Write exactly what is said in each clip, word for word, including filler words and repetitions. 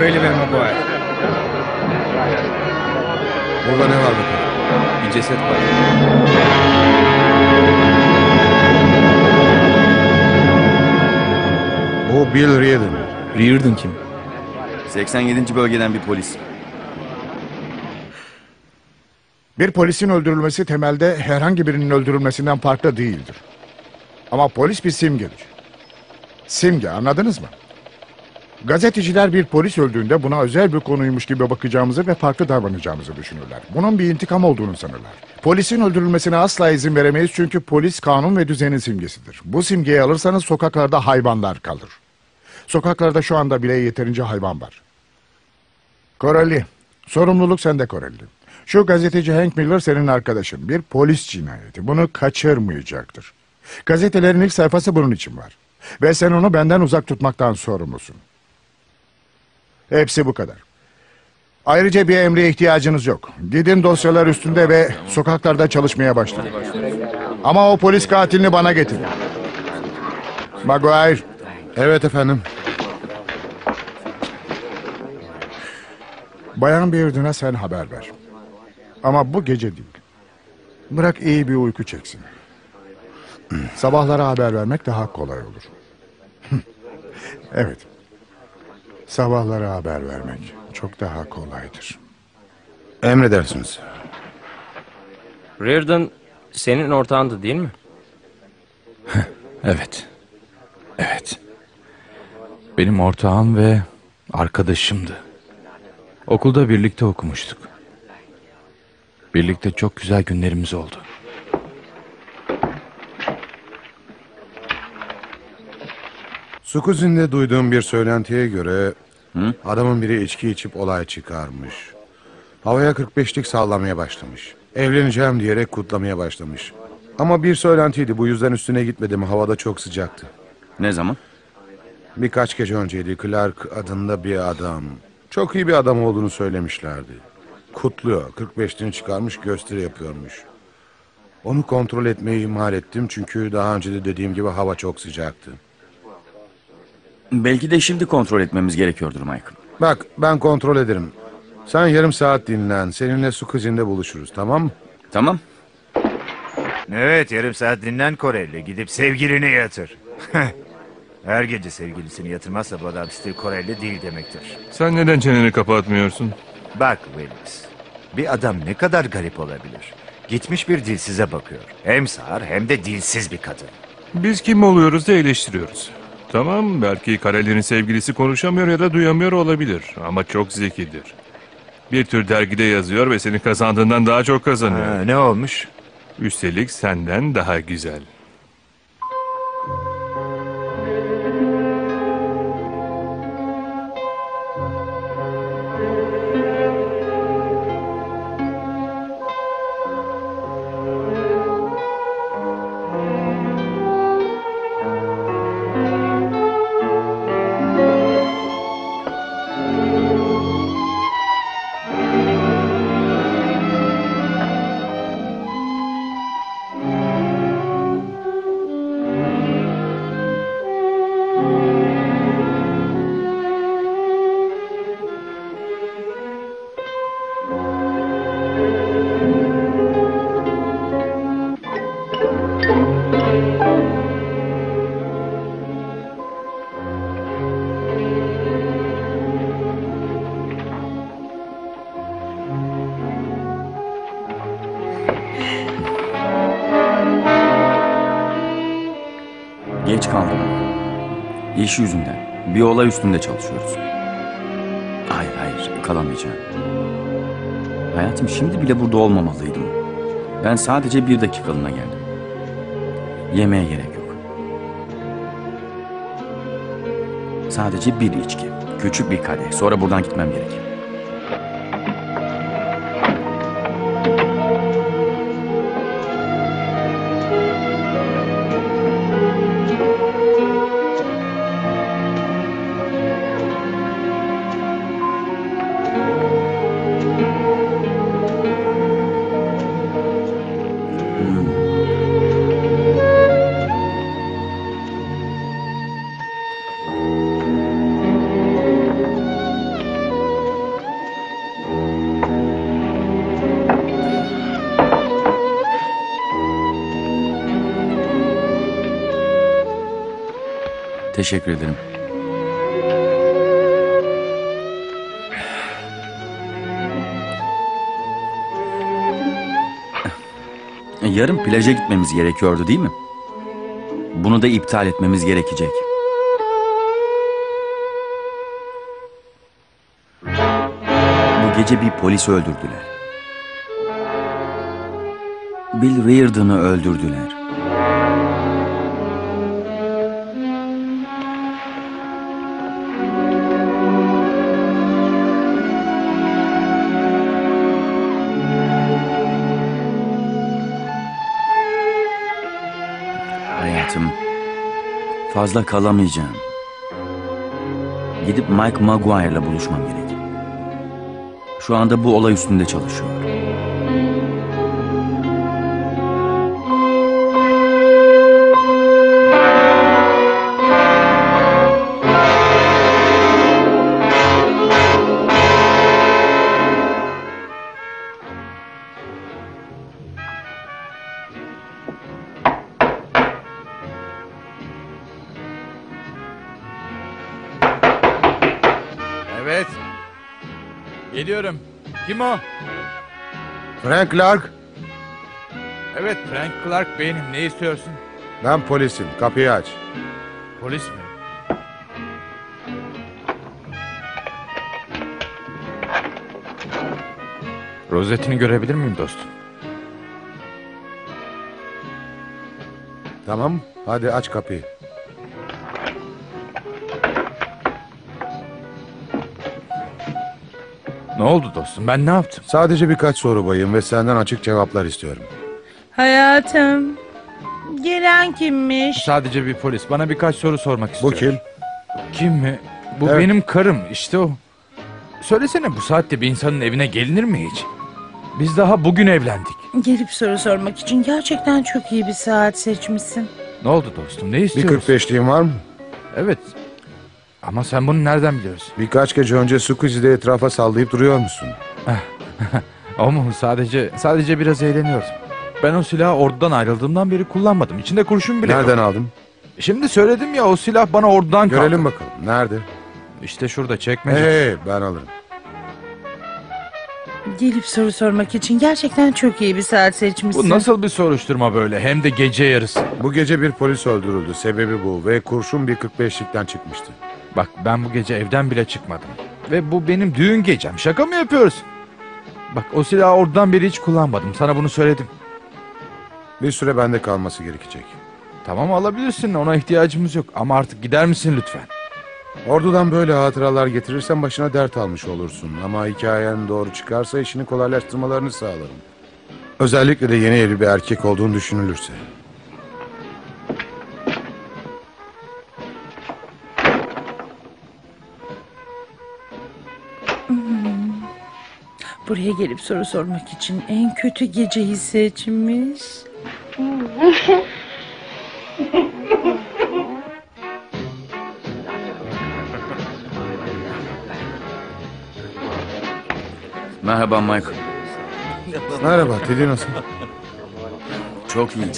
Corelli ve Maguire. Burada ne var bakalım? Bir ceset var. Bu Bill Reardon. Reardon kim? seksen yedinci bölgeden bir polis. Bir polisin öldürülmesi temelde herhangi birinin öldürülmesinden farklı değildir. Ama polis bir simgedir. Simge, anladınız mı? Gazeteciler bir polis öldüğünde buna özel bir konuymuş gibi bakacağımızı ve farklı davranacağımızı düşünürler. Bunun bir intikam olduğunu sanırlar. Polisin öldürülmesine asla izin veremeyiz çünkü polis kanun ve düzenin simgesidir. Bu simgeyi alırsanız sokaklarda hayvanlar kalır. Sokaklarda şu anda bile yeterince hayvan var. Corelli, sorumluluk sende Corelli. Şu gazeteci Hank Miller senin arkadaşın. Bir polis cinayeti. Bunu kaçırmayacaktır. Gazetelerin ilk sayfası bunun için var. Ve sen onu benden uzak tutmaktan sorumlusun. Hepsi bu kadar. Ayrıca bir emre ihtiyacınız yok. Gidin dosyalar üstünde ve sokaklarda çalışmaya başlayın. Ama o polis katilini bana getirin. Maguire. Evet efendim. Bayan Bearden'a sen haber ver. Ama bu gece değil. Bırak iyi bir uyku çeksin. Sabahlara haber vermek daha kolay olur. Evet. Sabahlara haber vermek çok daha kolaydır. Emredersiniz. Reardon senin ortağındı değil mi? Evet. Evet. Benim ortağım ve arkadaşımdı. Okulda birlikte okumuştuk. Birlikte çok güzel günlerimiz oldu. Sukuzin'de duyduğum bir söylentiye göre Hı? adamın biri içki içip olay çıkarmış. Havaya kırk beşlik sallamaya başlamış. Evleneceğim diyerek kutlamaya başlamış. Ama bir söylentiydi, bu yüzden üstüne gitmedim, havada çok sıcaktı. Ne zaman? Birkaç gece önceydi. Clark adında bir adam. Çok iyi bir adam olduğunu söylemişlerdi. Kutluyor, kırk beşliğini çıkarmış, gösteri yapıyormuş. Onu kontrol etmeyi ihmal ettim çünkü daha önce de dediğim gibi hava çok sıcaktı. Belki de şimdi kontrol etmemiz gerekiyordur Michael. Bak, ben kontrol ederim. Sen yarım saat dinlen. Seninle su kızında buluşuruz, tamam mı? Tamam. Evet, yarım saat dinlen Corelli. Gidip sevgilini yatır. Her gece sevgilisini yatırmazsa bu adam Steve Corelli değil demektir. Sen neden çeneni kapatmıyorsun? Bak Willis, bir adam ne kadar garip olabilir. Gitmiş bir dilsize bakıyor. Hem sağır hem de dilsiz bir kadın. Biz kim oluyoruz da eleştiriyoruz. Tamam, belki Karel'in sevgilisi konuşamıyor ya da duyamıyor olabilir. Ama çok zekidir. Bir tür dergide yazıyor ve seni kazandığından daha çok kazanıyor. Ha, ne olmuş? Üstelik senden daha güzel. Geç kaldım. İş yüzünden. Bir olay üstünde çalışıyoruz. Hayır hayır, kalamayacağım. Hayatım, şimdi bile burada olmamalıydım. Ben sadece bir dakikalığına geldim. Yemeğe gerek yok. Sadece bir içki. Küçük bir kadeh. Sonra buradan gitmem gerek. Teşekkür ederim. Yarın plaja gitmemiz gerekiyordu değil mi? Bunu da iptal etmemiz gerekecek. Bu gece bir polis öldürdüler. Bill Reardon'ı öldürdüler. Hayatım, fazla kalamayacağım. Gidip Mike Maguire'la buluşmam gerek. Şu anda bu olay üstünde çalışıyor. Evet. Geliyorum. Kim o? Frank Clark, Evet, Frank Clark benim. Ne istiyorsun? ben polisim. Kapıyı aç. Polis mi? Rozetini görebilir miyim dostum? Tamam, hadi aç kapıyı. Ne oldu dostum? Ben ne yaptım? Sadece birkaç soru bayım ve senden açık cevaplar istiyorum. Hayatım, gelen kimmiş? Sadece bir polis. Bana birkaç soru sormak Bu istiyor. kim? Kim mi? Bu Evet. benim karım. İşte o. Söylesene, bu saatte bir insanın evine gelinir mi hiç? Biz daha bugün evlendik. Gelip soru sormak için gerçekten çok iyi bir saat seçmişsin. Ne oldu dostum? Ne Bir istiyorsun? kırk beşliğin var mı? Evet. Ama sen bunu nereden biliyorsun? Birkaç gece önce Squeeze'de etrafa sallayıp duruyor musun? O mu? Sadece sadece biraz eğleniyordum. Ben o silahı ordudan ayrıldığımdan beri kullanmadım. İçinde kurşun bile Nereden yok. aldın? Şimdi söyledim ya, o silah bana ordudan kaldı. Görelim bakalım. Nerede? İşte şurada, çekmece. Hey, ben alırım. Gelip soru sormak için gerçekten çok iyi bir saat seçmişsin. Bu nasıl bir soruşturma böyle? Hem de gece yarısı. Bu gece bir polis öldürüldü. Sebebi bu ve kurşun bir kırk beşlikten çıkmıştı. Bak, ben bu gece evden bile çıkmadım. Ve bu benim düğün gecem. Şaka mı yapıyorsun? Bak, o silahı oradan beri hiç kullanmadım. Sana bunu söyledim. Bir süre bende kalması gerekecek. Tamam, alabilirsin. Ona ihtiyacımız yok. Ama artık gider misin lütfen? Ordudan böyle hatıralar getirirsen başına dert almış olursun. Ama hikayen doğru çıkarsa işini kolaylaştırmalarını sağlarım. Özellikle de yeni evli bir erkek olduğunu düşünülürse. Buraya gelip soru sormak için en kötü geceyi seçmiş. Merhaba Mike. Merhaba, Teddy nasıl? Çok iyi.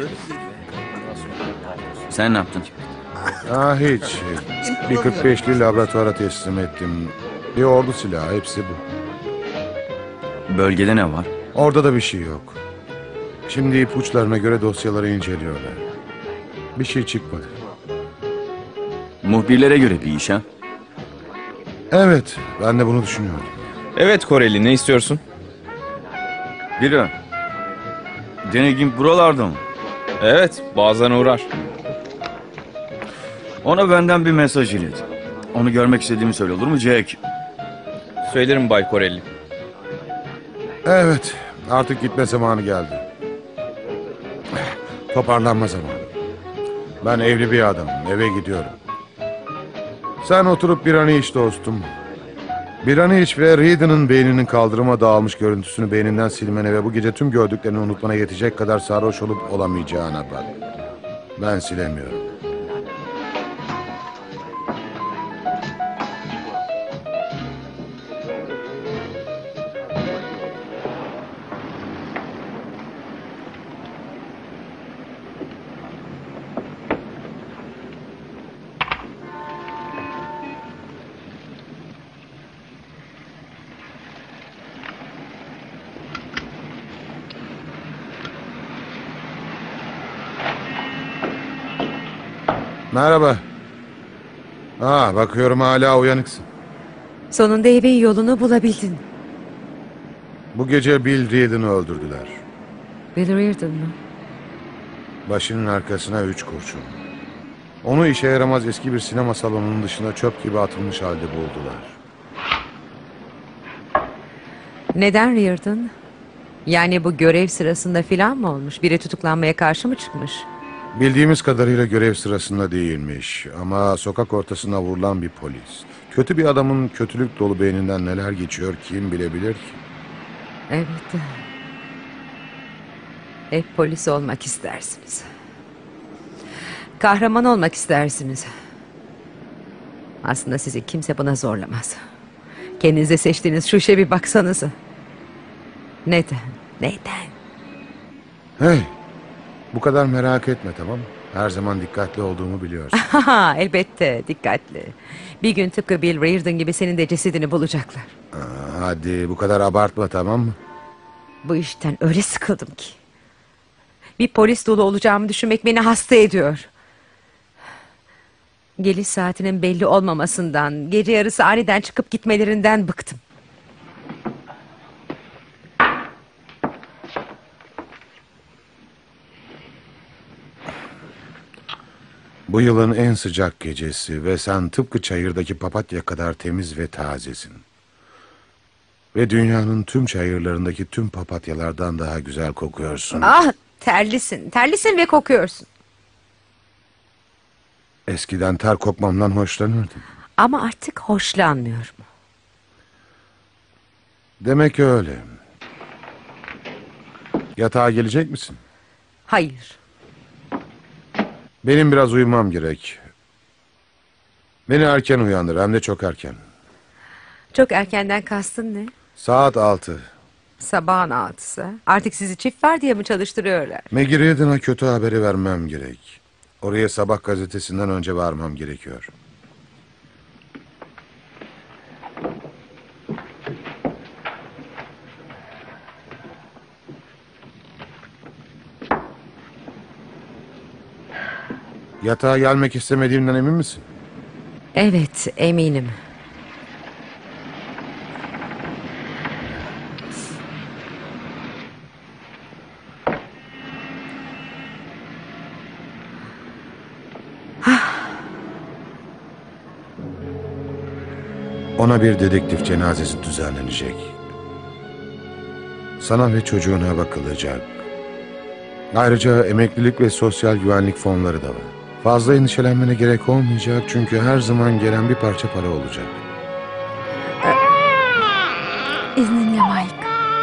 Sen ne yaptın? Ah hiç. Bir kırk beşli laboratuvara teslim ettim. Bir ordu silahı, hepsi bu. Bölgede ne var? Orada da bir şey yok. Şimdi ipuçlarına göre dosyaları inceliyorlar. Bir şey çıkmadı. Muhbirlere göre bir iş ha? Evet, ben de bunu düşünüyorum. Evet Koreli, ne istiyorsun? Biri. Denegin buralarda mı? Evet, bazen uğrar. Ona benden bir mesaj ilet. Onu görmek istediğimi söyle, olur mu Jack? Söylerim Bay Koreli. Evet, artık gitme zamanı geldi. Toparlanma zamanı. Ben evli bir adamım, eve gidiyorum. Sen oturup bir an iç dostum. Bir an iç ve Reed'in beyninin kaldırıma dağılmış görüntüsünü beyninden silmene ve bu gece tüm gördüklerini unutmana yetecek kadar sarhoş olup olamayacağına bak. Ben silemiyorum. Merhaba. Aa, bakıyorum hala uyanıksın. Sonunda evin yolunu bulabildin. Bu gece Bill Reed'ini öldürdüler. Bill Reardon mı? Başının arkasına üç kurşun. Onu işe yaramaz eski bir sinema salonunun dışına çöp gibi atılmış halde buldular. Neden Reardon? Yani bu görev sırasında filan mı olmuş? Biri tutuklanmaya karşı mı çıkmış? Bildiğimiz kadarıyla görev sırasında değilmiş ama sokak ortasına vurulan bir polis. Kötü bir adamın kötülük dolu beyninden neler geçiyor kim bilebilir ki? Evet. Hep polis olmak istersiniz. Kahraman olmak istersiniz. Aslında sizi kimse buna zorlamaz. Kendinize seçtiğiniz şu işe bir baksanıza. Neden? Neden? Hey, bu kadar merak etme, tamam mı? Her zaman dikkatli olduğumu biliyorsun. Haha, elbette dikkatli. Bir gün tıpkı Bill Reardon gibi senin de cesedini bulacaklar. Aa, hadi bu kadar abartma, tamam mı? Bu işten öyle sıkıldım ki. Bir polis dolu olacağımı düşünmek beni hasta ediyor. Geliş saatinin belli olmamasından, gece yarısı aniden çıkıp gitmelerinden bıktım. Bu yılın en sıcak gecesi ve sen tıpkı çayırdaki papatya kadar temiz ve tazesin. Ve dünyanın tüm çayırlarındaki tüm papatyalardan daha güzel kokuyorsun. Ah, terlisin, terlisin ve kokuyorsun. Eskiden ter kokmamdan hoşlanırdın. Ama artık hoşlanmıyorum. Demek öyle. Yatağa gelecek misin? Hayır. Benim biraz uyumam gerek. Beni erken uyandır, hem de çok erken. Çok erkenden kastın ne? Saat altı. Sabahın altısı. Artık sizi çift var diye mi çalıştırıyorlar? Maggie Reardon'a kötü haberi vermem gerek. Oraya sabah gazetesinden önce varmam gerekiyor. Yatağa gelmek istemediğimden emin misin? Evet, eminim. Ona bir dedektif cenazesi düzenlenecek. Sana ve çocuğuna bakılacak. Ayrıca emeklilik ve sosyal güvenlik fonları da var. Fazla endişelenmene gerek olmayacak çünkü her zaman gelen bir parça para olacak. İzninle Mike.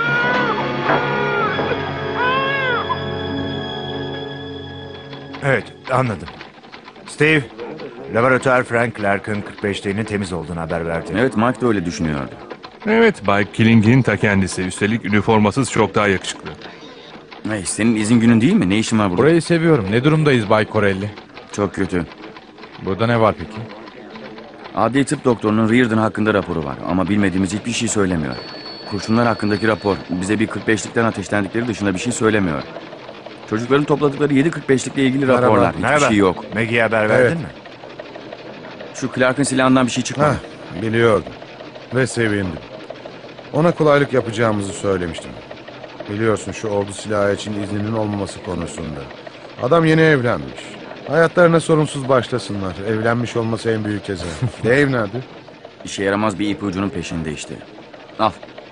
Evet, anladım. Steve, laboratuvar Frank Clark'ın kırk beşliğinin temiz olduğunu haber verdi. Evet, Mike de öyle düşünüyordu. Evet, Bay Killing'in ta kendisi. Üstelik üniformasız çok daha yakışıklı. Hey, senin izin günün değil mi? Ne işin var burada? Burayı seviyorum. Ne durumdayız Bay Corelli? Çok kötü. Burada ne var peki? Adli tıp doktorunun Reardon hakkında raporu var ama bilmediğimiz hiçbir şey söylemiyor. Kurşunlar hakkındaki rapor bize bir kırk beşlikten ateşlendikleri dışında bir şey söylemiyor. Çocukların topladıkları yedi kırk beşlikle ilgili Merhaba, raporlar. Hiçbir merhaba. şey yok. Maggie'ye haber verdin Evet. mi? Şu Clark'ın silahından bir şey çıkmadı. Heh, biliyordum. Ve sevindim. Ona kolaylık yapacağımızı söylemiştim. Biliyorsun şu ordu silahı için izninin olmaması konusunda. Adam yeni evlenmiş. Hayatlarına sorunsuz başlasınlar. Evlenmiş olması en büyük ceza. Dave nerede? İşe yaramaz bir ipucunun peşinde işte. Al.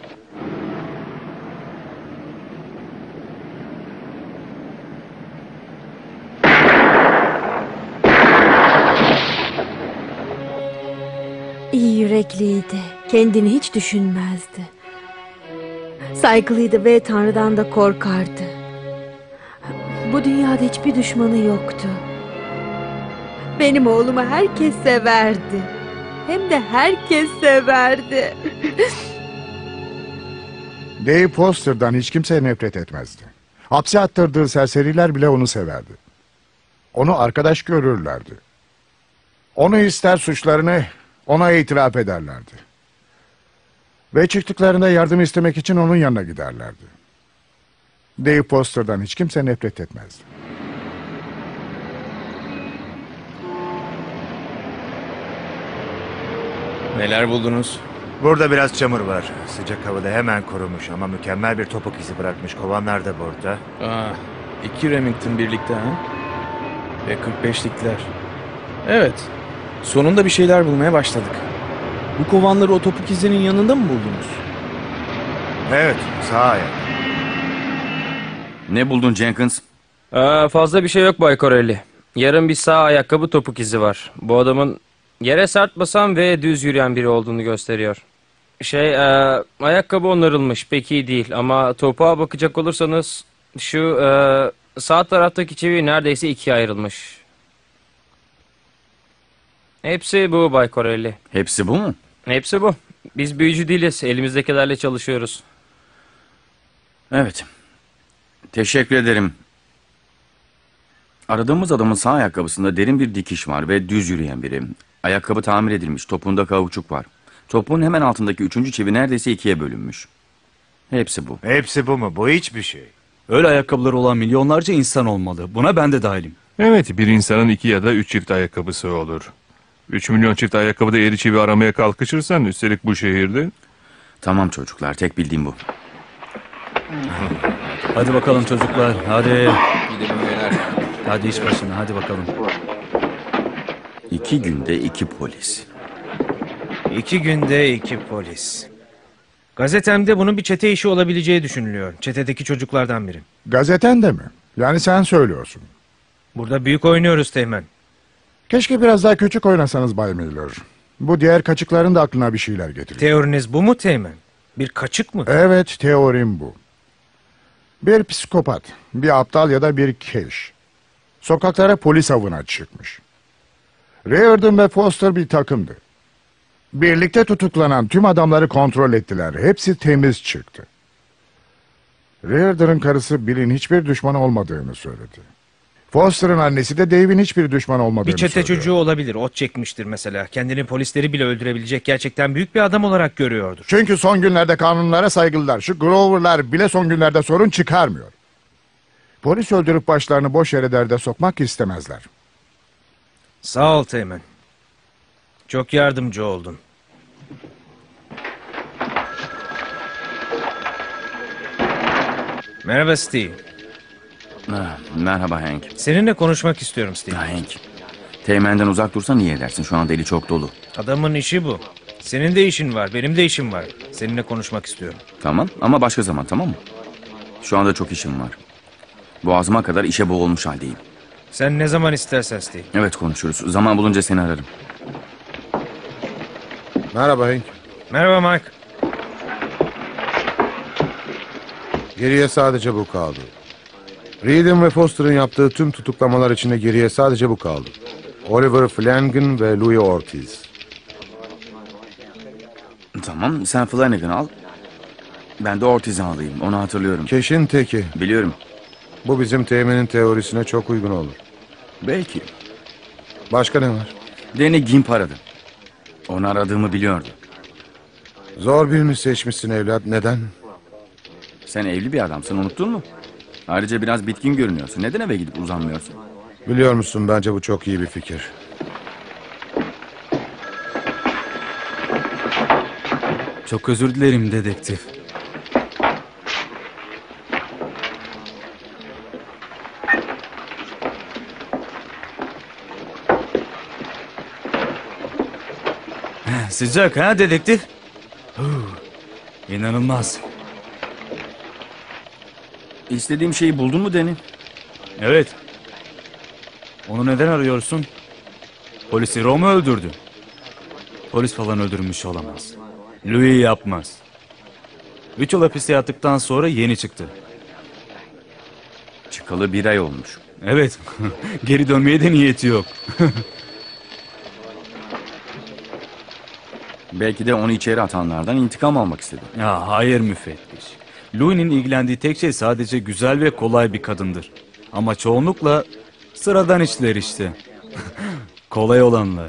İyi yürekliydi. Kendini hiç düşünmezdi. Saygılıydı ve Tanrı'dan da korkardı. Bu dünyada hiçbir düşmanı yoktu. Benim oğlumu herkes severdi. Hem de herkes severdi. Dave Foster'dan hiç kimse nefret etmezdi. Hapse attırdığı serseriler bile onu severdi. Onu arkadaş görürlerdi. Onu ister suçlarını ona itiraf ederlerdi. Ve çıktıklarında yardım istemek için onun yanına giderlerdi. Dave Foster'dan hiç kimse nefret etmezdi. Neler buldunuz? Burada biraz çamur var. Sıcak havada hemen kurumuş ama mükemmel bir topuk izi bırakmış. Kovanlar da burada. Ah, iki Remington birlikte ha? Ve kırk beşlikler. Evet. Sonunda bir şeyler bulmaya başladık. Bu kovanları o topuk izinin yanında mı buldunuz? Evet, sağ ayak. Ne buldun Jenkins? Aa, fazla bir şey yok Bay Corelli. Yarın bir sağ ayakkabı topuk izi var. Bu adamın yere sert basan ve düz yürüyen biri olduğunu gösteriyor. Şey, e, ayakkabı onarılmış, pek iyi değil ama topuğa bakacak olursanız şu e, sağ taraftaki çivi neredeyse ikiye ayrılmış. Hepsi bu Bay Corelli. Hepsi bu mu? Hepsi bu. Biz büyücü değiliz, elimizdekilerle çalışıyoruz. Evet. Teşekkür ederim. Aradığımız adamın sağ ayakkabısında derin bir dikiş var ve düz yürüyen biri. Ayakkabı tamir edilmiş, topuğunda kauçuk var. Topuğun hemen altındaki üçüncü çivi neredeyse ikiye bölünmüş. Hepsi bu. Hepsi bu mu? Bu hiçbir şey. Öyle ayakkabıları olan milyonlarca insan olmalı. Buna ben de dahilim. Evet, bir insanın iki ya da üç çift ayakkabısı olur. Üç milyon çift ayakkabıda eri çivi aramaya kalkışırsan, üstelik bu şehirde... Tamam çocuklar, tek bildiğim bu. Hadi bakalım çocuklar, hadi. Hadi iş başına, hadi bakalım. İki günde iki polis. İki günde iki polis. Gazetemde bunun bir çete işi olabileceği düşünülüyor. Çetedeki çocuklardan biri. Gazeten de mi? Yani sen söylüyorsun. Burada büyük oynuyoruz Teğmen. Keşke biraz daha küçük oynasanız Bay Miller. Bu diğer kaçıkların da aklına bir şeyler getiriyor. Teoriniz bu mu Teğmen? Bir kaçık mı? Evet, teorim bu. Bir psikopat, bir aptal ya da bir keş. Sokaklara polis avına çıkmış. Riordan ve Foster bir takımdı. Birlikte tutuklanan tüm adamları kontrol ettiler. Hepsi temiz çıktı. Riordan'ın karısı Bill'in hiçbir düşmanı olmadığını söyledi. Foster'ın annesi de Dave'in hiçbir düşman olmadığını Bir çete söylüyor. çocuğu olabilir. Ot çekmiştir mesela. Kendini polisleri bile öldürebilecek gerçekten büyük bir adam olarak görüyordur. Çünkü son günlerde kanunlara saygılılar. Şu Grover'lar bile son günlerde sorun çıkarmıyor. Polis öldürüp başlarını boş yere derde sokmak istemezler. Sağ ol Teğmen. Çok yardımcı oldun. Merhaba Steve. Ah, merhaba Hank. Seninle konuşmak istiyorum Steve. Ah, Hank. Teğmenden uzak dursan iyi edersin. Şu anda eli çok dolu. Adamın işi bu. Senin de işin var, benim de işim var. Seninle konuşmak istiyorum. Tamam ama başka zaman, tamam mı? Şu anda çok işim var. Boğazıma kadar işe boğulmuş haldeyim. Sen ne zaman istersen Steve. Evet, konuşuruz. Zaman bulunca seni ararım. Merhaba Hank. Merhaba Mike. Geriye sadece bu kaldı. Reed'in ve Foster'ın yaptığı tüm tutuklamalar içinde geriye sadece bu kaldı. Oliver Flanagan ve Louis Ortiz. Tamam, sen Flanagan'ı al. Ben de Ortiz'i alayım. Onu hatırlıyorum. Keşin teki. Biliyorum. Bu bizim teğmenin teorisine çok uygun olur. Belki. Başka ne var? Danny Gimp aradı. Onu aradığımı biliyordu. Zor birini seçmişsin evlat. Neden? Sen evli bir adamsın, unuttun mu? Ayrıca biraz bitkin görünüyorsun. Neden eve gidip uzanmıyorsun? Biliyor musun, bence bu çok iyi bir fikir. Çok özür dilerim dedektif. Sıcak ha dedektif? Huu, İnanılmaz. İstediğim şeyi buldun mu Danny? Evet. Onu neden arıyorsun? Polisi Rome öldürdü. Polis falan öldürmüş olamaz. Louis yapmaz. Üç yıl hapiste yattıktan sonra yeni çıktı. Çıkalı bir ay olmuş. Evet. Geri dönmeye de niyeti yok. Belki de onu içeri atanlardan intikam almak istedi. Ya hayır müfettiş. Louis'nin ilgilendiği tek şey sadece güzel ve kolay bir kadındır. Ama çoğunlukla sıradan işler işte. Kolay olanlar.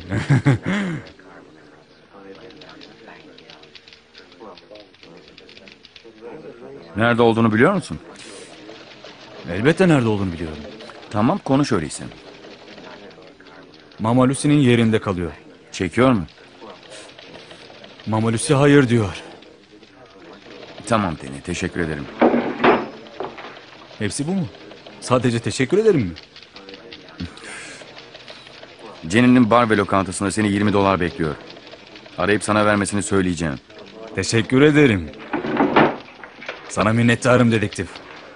Nerede olduğunu biliyor musun? Elbette nerede olduğunu biliyorum. Tamam, konuş öyleyse. Mama Lucy'nin yerinde kalıyor. Çekiyor mu? Mama Lucy hayır diyor. Tamam Deni, teşekkür ederim. Hepsi bu mu? Sadece teşekkür ederim mi? Jenny'nin bar ve lokantasında seni yirmi dolar bekliyor. Arayıp sana vermesini söyleyeceğim. Teşekkür ederim. Sana minnettarım dedektif.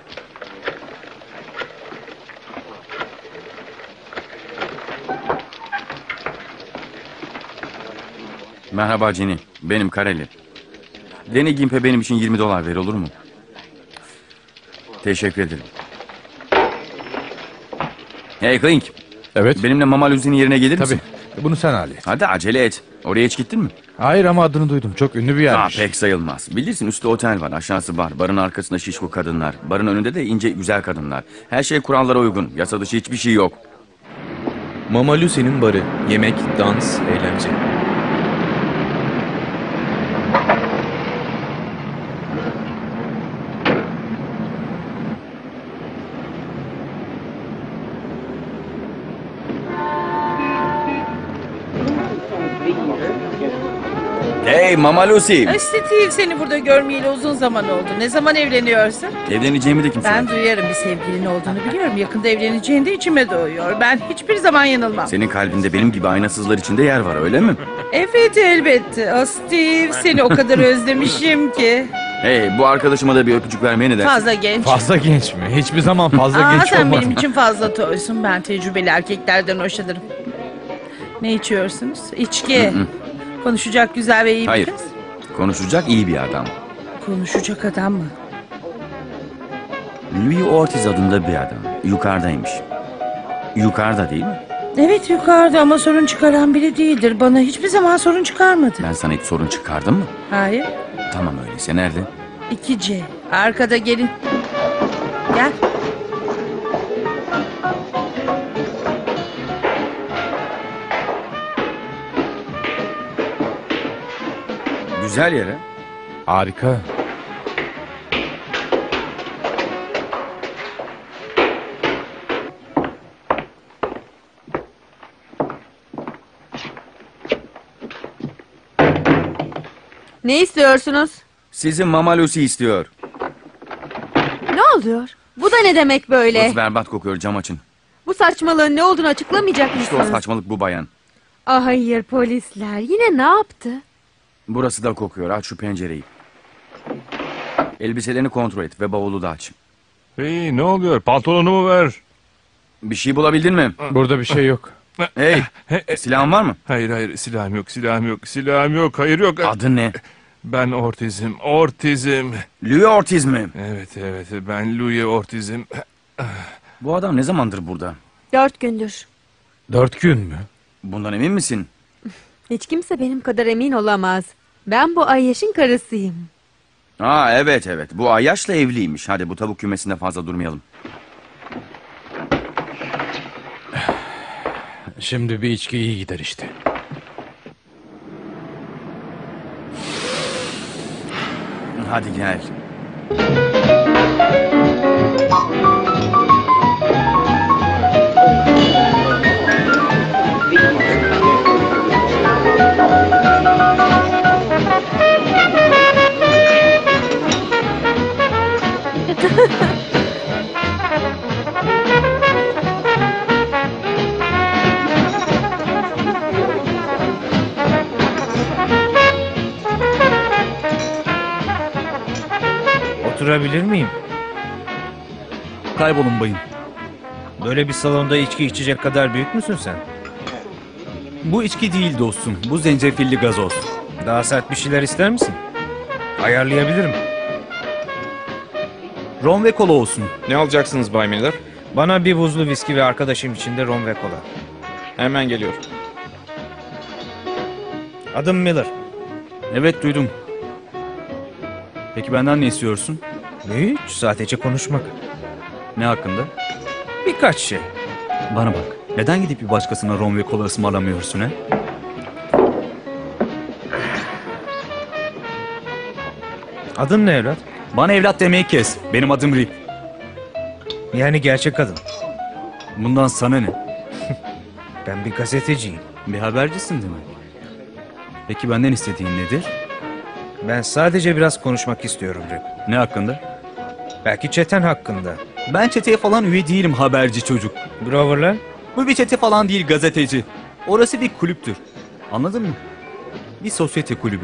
Merhaba Jenny, benim Kareli. Danny Gimp'e benim için yirmi dolar ver, olur mu? Teşekkür ederim. Hey Klink. Evet. Benimle Mama Lucy'nin yerine gelir misin? Tabii. Bunu sen hallet. Hadi acele et. Oraya hiç gittin mi? Hayır ama adını duydum. Çok ünlü bir Aa, yermiş. pek sayılmaz. Bilirsin üstte otel var, aşağısı bar. Barın arkasında şişko kadınlar. Barın önünde de ince güzel kadınlar. Her şey kurallara uygun. Yasa dışı hiçbir şey yok. Mama Lucy'nin barı. Yemek, dans, eğlence. Hey Mama Lucy. Ay, Steve, seni burada görmeyeli uzun zaman oldu. Ne zaman evleniyorsun? Evleneceğimi de kimse. Ben duyarım, bir sevgilin olduğunu biliyorum. Yakında evleneceğin de içime doğuyor. Ben hiçbir zaman yanılmam. Senin kalbinde benim gibi aynasızlar içinde yer var, öyle mi? Evet, elbette. Ah, Steve, seni o kadar özlemişim ki. Hey, bu arkadaşıma da bir öpücük vermeye ne dersin? Fazla genç. Fazla genç mi? Hiçbir zaman fazla Aa, genç sen olmadım. benim için fazla toysun. Ben tecrübeli erkeklerden hoşlanırım. Ne içiyorsunuz? İçki. Hı hı. Konuşacak güzel ve iyi bir Hayır. kız. Konuşacak iyi bir adam. Konuşacak adam mı? Louis Ortiz adında bir adam. Yukarıdaymış. Yukarıda değil mi? Evet, yukarıda ama sorun çıkaran biri değildir. Bana hiçbir zaman sorun çıkarmadı. Ben sana hiç sorun çıkardım mı? Hayır. Tamam öyleyse, nerede? iki C. Arkada, gelin. Gel. Güzel yere. Harika. Ne istiyorsunuz? Sizi Mama Lucy istiyor. Ne oluyor? Bu da ne demek böyle? Burası berbat kokuyor, cam açın. Bu saçmalığın ne olduğunu açıklamayacak İşte o mısınız? saçmalık bu bayan. Ah hayır, polisler yine ne yaptı? Burası da kokuyor, aç şu pencereyi. Elbiselerini kontrol et ve bavulu da aç. Hey, ne oluyor? Pantolonumu ver. Bir şey bulabildin mi? Burada bir şey yok. Hey, silahın var mı? Hayır hayır, silahım yok, silahım yok, silahım yok, hayır yok. Adın ne? Ben Ortiz'im, Ortiz'im. Louis Ortiz mi? Evet evet, ben Louis Ortiz'im. Bu adam ne zamandır burada? Dört gündür. Dört gün mü? Bundan emin misin? Hiç kimse benim kadar emin olamaz. Ben bu Ayyaş'ın karısıyım. Aa evet evet, bu Ayyaş'la evliymiş. Hadi bu tavuk kümesinde fazla durmayalım. Şimdi bir içki iyi gider işte. Hadi gel. Oturabilir miyim? Kaybolun bayım. Böyle bir salonda içki içecek kadar büyük müsün sen? Bu içki değil dostum. Bu zencefilli gazoz. Daha sert bir şeyler ister misin? Ayarlayabilirim. Rom ve kola olsun. Ne alacaksınız Bay Miller? Bana bir buzlu viski ve arkadaşım için de rom ve kola. Hemen geliyor. Adım Miller. Evet, duydum. Peki benden ne istiyorsun? Hiç, sadece konuşmak. Ne hakkında? Birkaç şey. Bana bak. Neden gidip bir başkasına rom ve kola ısmarlamıyorsun he? Adın ne evlat? Bana evlat demeyi kes. Benim adım Rip. Yani gerçek adın. Bundan sana ne? Ben bir gazeteciyim. Bir habercisin demek. Peki benden istediğin nedir? Ben sadece biraz konuşmak istiyorum Rip. Ne hakkında? Belki çeten hakkında. Ben çeteye falan üye değilim haberci çocuk. Grover'lar? Bu bir çete falan değil gazeteci. Orası bir kulüptür. Anladın mı? Bir sosyete kulübü.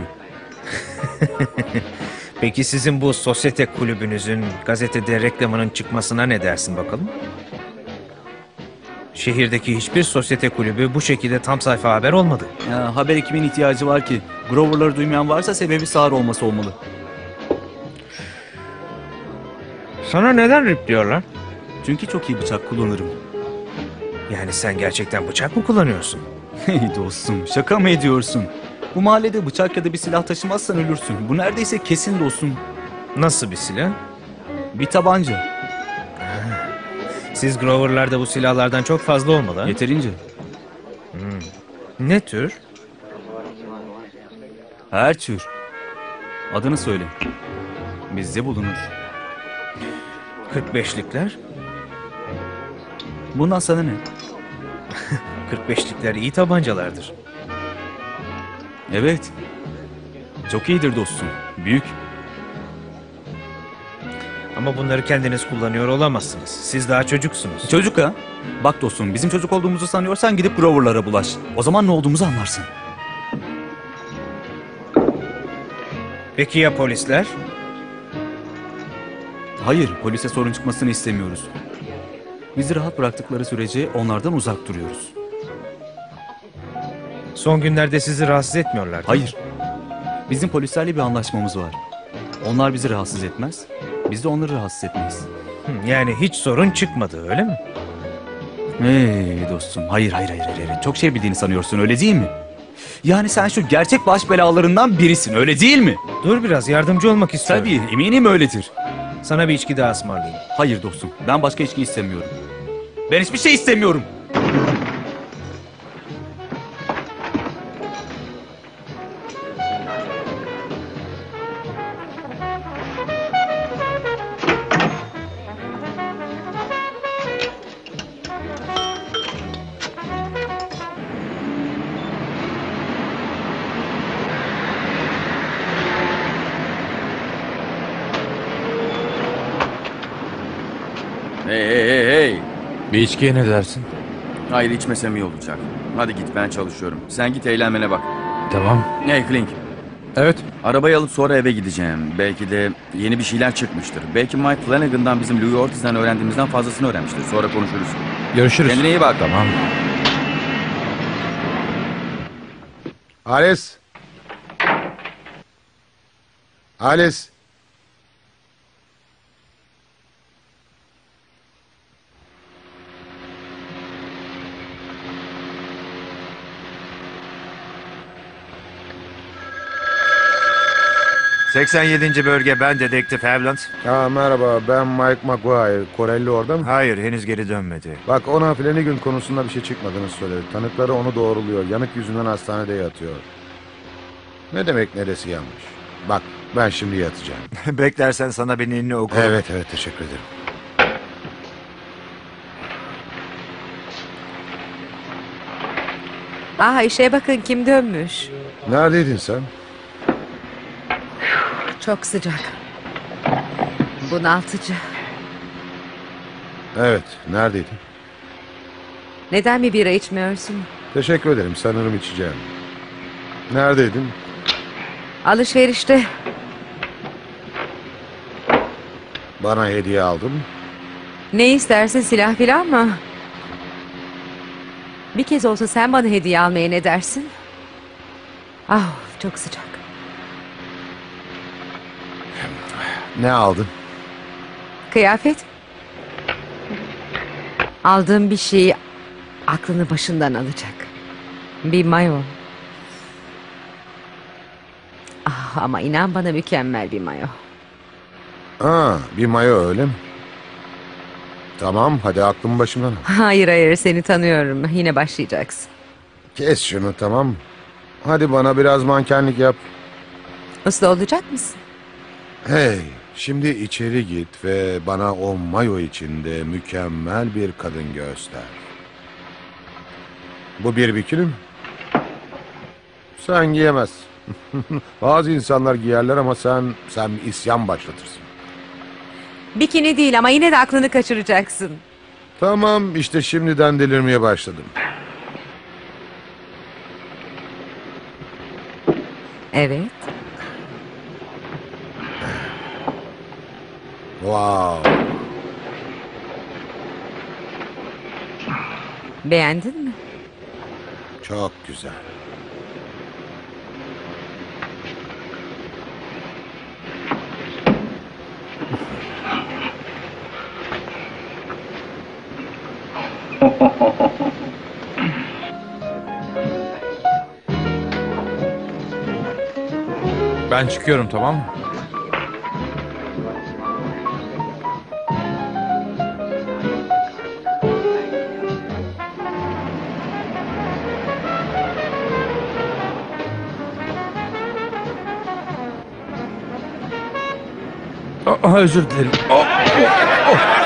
Peki sizin bu sosyete kulübünüzün gazetede reklamının çıkmasına ne dersin bakalım? Şehirdeki hiçbir sosyete kulübü bu şekilde tam sayfa haber olmadı. Ya, haber ekibinin ihtiyacı var ki. Grover'ları duymayan varsa sebebi sağır olması olmalı. Sana neden Rip diyorlar? Çünkü çok iyi bıçak kullanırım. Yani sen gerçekten bıçak mı kullanıyorsun? Hey dostum, şaka mı ediyorsun? Bu mahallede bıçak ya da bir silah taşımazsan ölürsün. Bu neredeyse kesin dostum. Nasıl bir silah? Bir tabanca. Siz Grover'larda bu silahlardan çok fazla olmalı ha? Yeterince. Hmm. Ne tür? Her tür. Adını söyle. Bizde bulunur. kırk beşlikler? Bundan sana ne? kırk beşlikler iyi tabancalardır. Evet. Çok iyidir dostum. Büyük. Ama bunları kendiniz kullanıyor olamazsınız. Siz daha çocuksunuz. Çocuk ha? Bak dostum, bizim çocuk olduğumuzu sanıyorsan gidip Grover'lara bulaş. O zaman ne olduğumuzu anlarsın. Peki ya polisler? Hayır, polise sorun çıkmasını istemiyoruz. Bizi rahat bıraktıkları sürece onlardan uzak duruyoruz. Son günlerde sizi rahatsız etmiyorlar. Hayır. Bizim polislerle bir anlaşmamız var. Onlar bizi rahatsız etmez, biz de onları rahatsız etmeyiz. Hı, yani hiç sorun çıkmadı, öyle mi? Hey dostum, hayır hayır hayır hayır. Çok şey bildiğini sanıyorsun, öyle değil mi? Yani sen şu gerçek baş belalarından birisin, öyle değil mi? Dur biraz, yardımcı olmak istiyorum. Tabii, eminim öyledir. Sana bir içki daha ısmarlayayım. Hayır dostum, ben başka içki istemiyorum. Ben hiçbir şey istemiyorum. Hey hey hey hey. Bir içkiye ne dersin? Hayır, içmesem iyi olacak. Hadi git, ben çalışıyorum. Sen git eğlenmene bak. Tamam. Hey Klink. Evet. Arabayı alıp sonra eve gideceğim. Belki de yeni bir şeyler çıkmıştır. Belki Mike Flanagan'dan bizim Louis Ortiz'den öğrendiğimizden fazlasını öğrenmiştir. Sonra konuşuruz. Görüşürüz. Kendine iyi bak. Tamam. Alice. Alice. seksen yedinci bölge, ben dedektif Havland. Aa, merhaba, ben Mike Maguire. Korelli orada mı? Hayır, henüz geri dönmedi. Bak, ona Flanagan konusunda bir şey çıkmadığını söyledi. Tanıkları onu doğruluyor. Yanık yüzünden hastanede yatıyor. Ne demek neresi yanmış? Bak, ben şimdi yatacağım. Beklersen sana bir ninni okurum. Evet evet, teşekkür ederim. Aha, işe bakın, kim dönmüş. Neredeydin sen? Çok sıcak. Bunaltıcı. Evet, neredeydin? Neden bir bira içmiyorsun? Teşekkür ederim, sanırım içeceğim. Neredeydin? Alışverişte. Bana hediye aldın mı? Ne istersin, silah filan mı? Bir kez olsa sen bana hediye almaya ne dersin? Ah, çok sıcak. Ne aldın? Kıyafet. Aldığım bir şeyi aklını başından alacak. Bir mayo. Ah, ama inan bana, mükemmel bir mayo. Aa, bir mayo öyle mi? Tamam, hadi aklım başımdan al. Hayır hayır, seni tanıyorum. Yine başlayacaksın. Kes şunu, tamam mı? Hadi bana biraz mankenlik yap. Usta olacak mısın? Hey, şimdi içeri git ve bana o mayo içinde mükemmel bir kadın göster. Bu bir bikini mi? Sen giyemezsin. Bazı insanlar giyerler ama sen sen bir isyan başlatırsın. Bikini değil ama yine de aklını kaçıracaksın. Tamam, işte şimdiden delirmeye başladım. Evet. Wow. Beğendin mi? Çok güzel. Ben çıkıyorum, tamam mı? Aa, özür dilerim. Oh, oh, oh.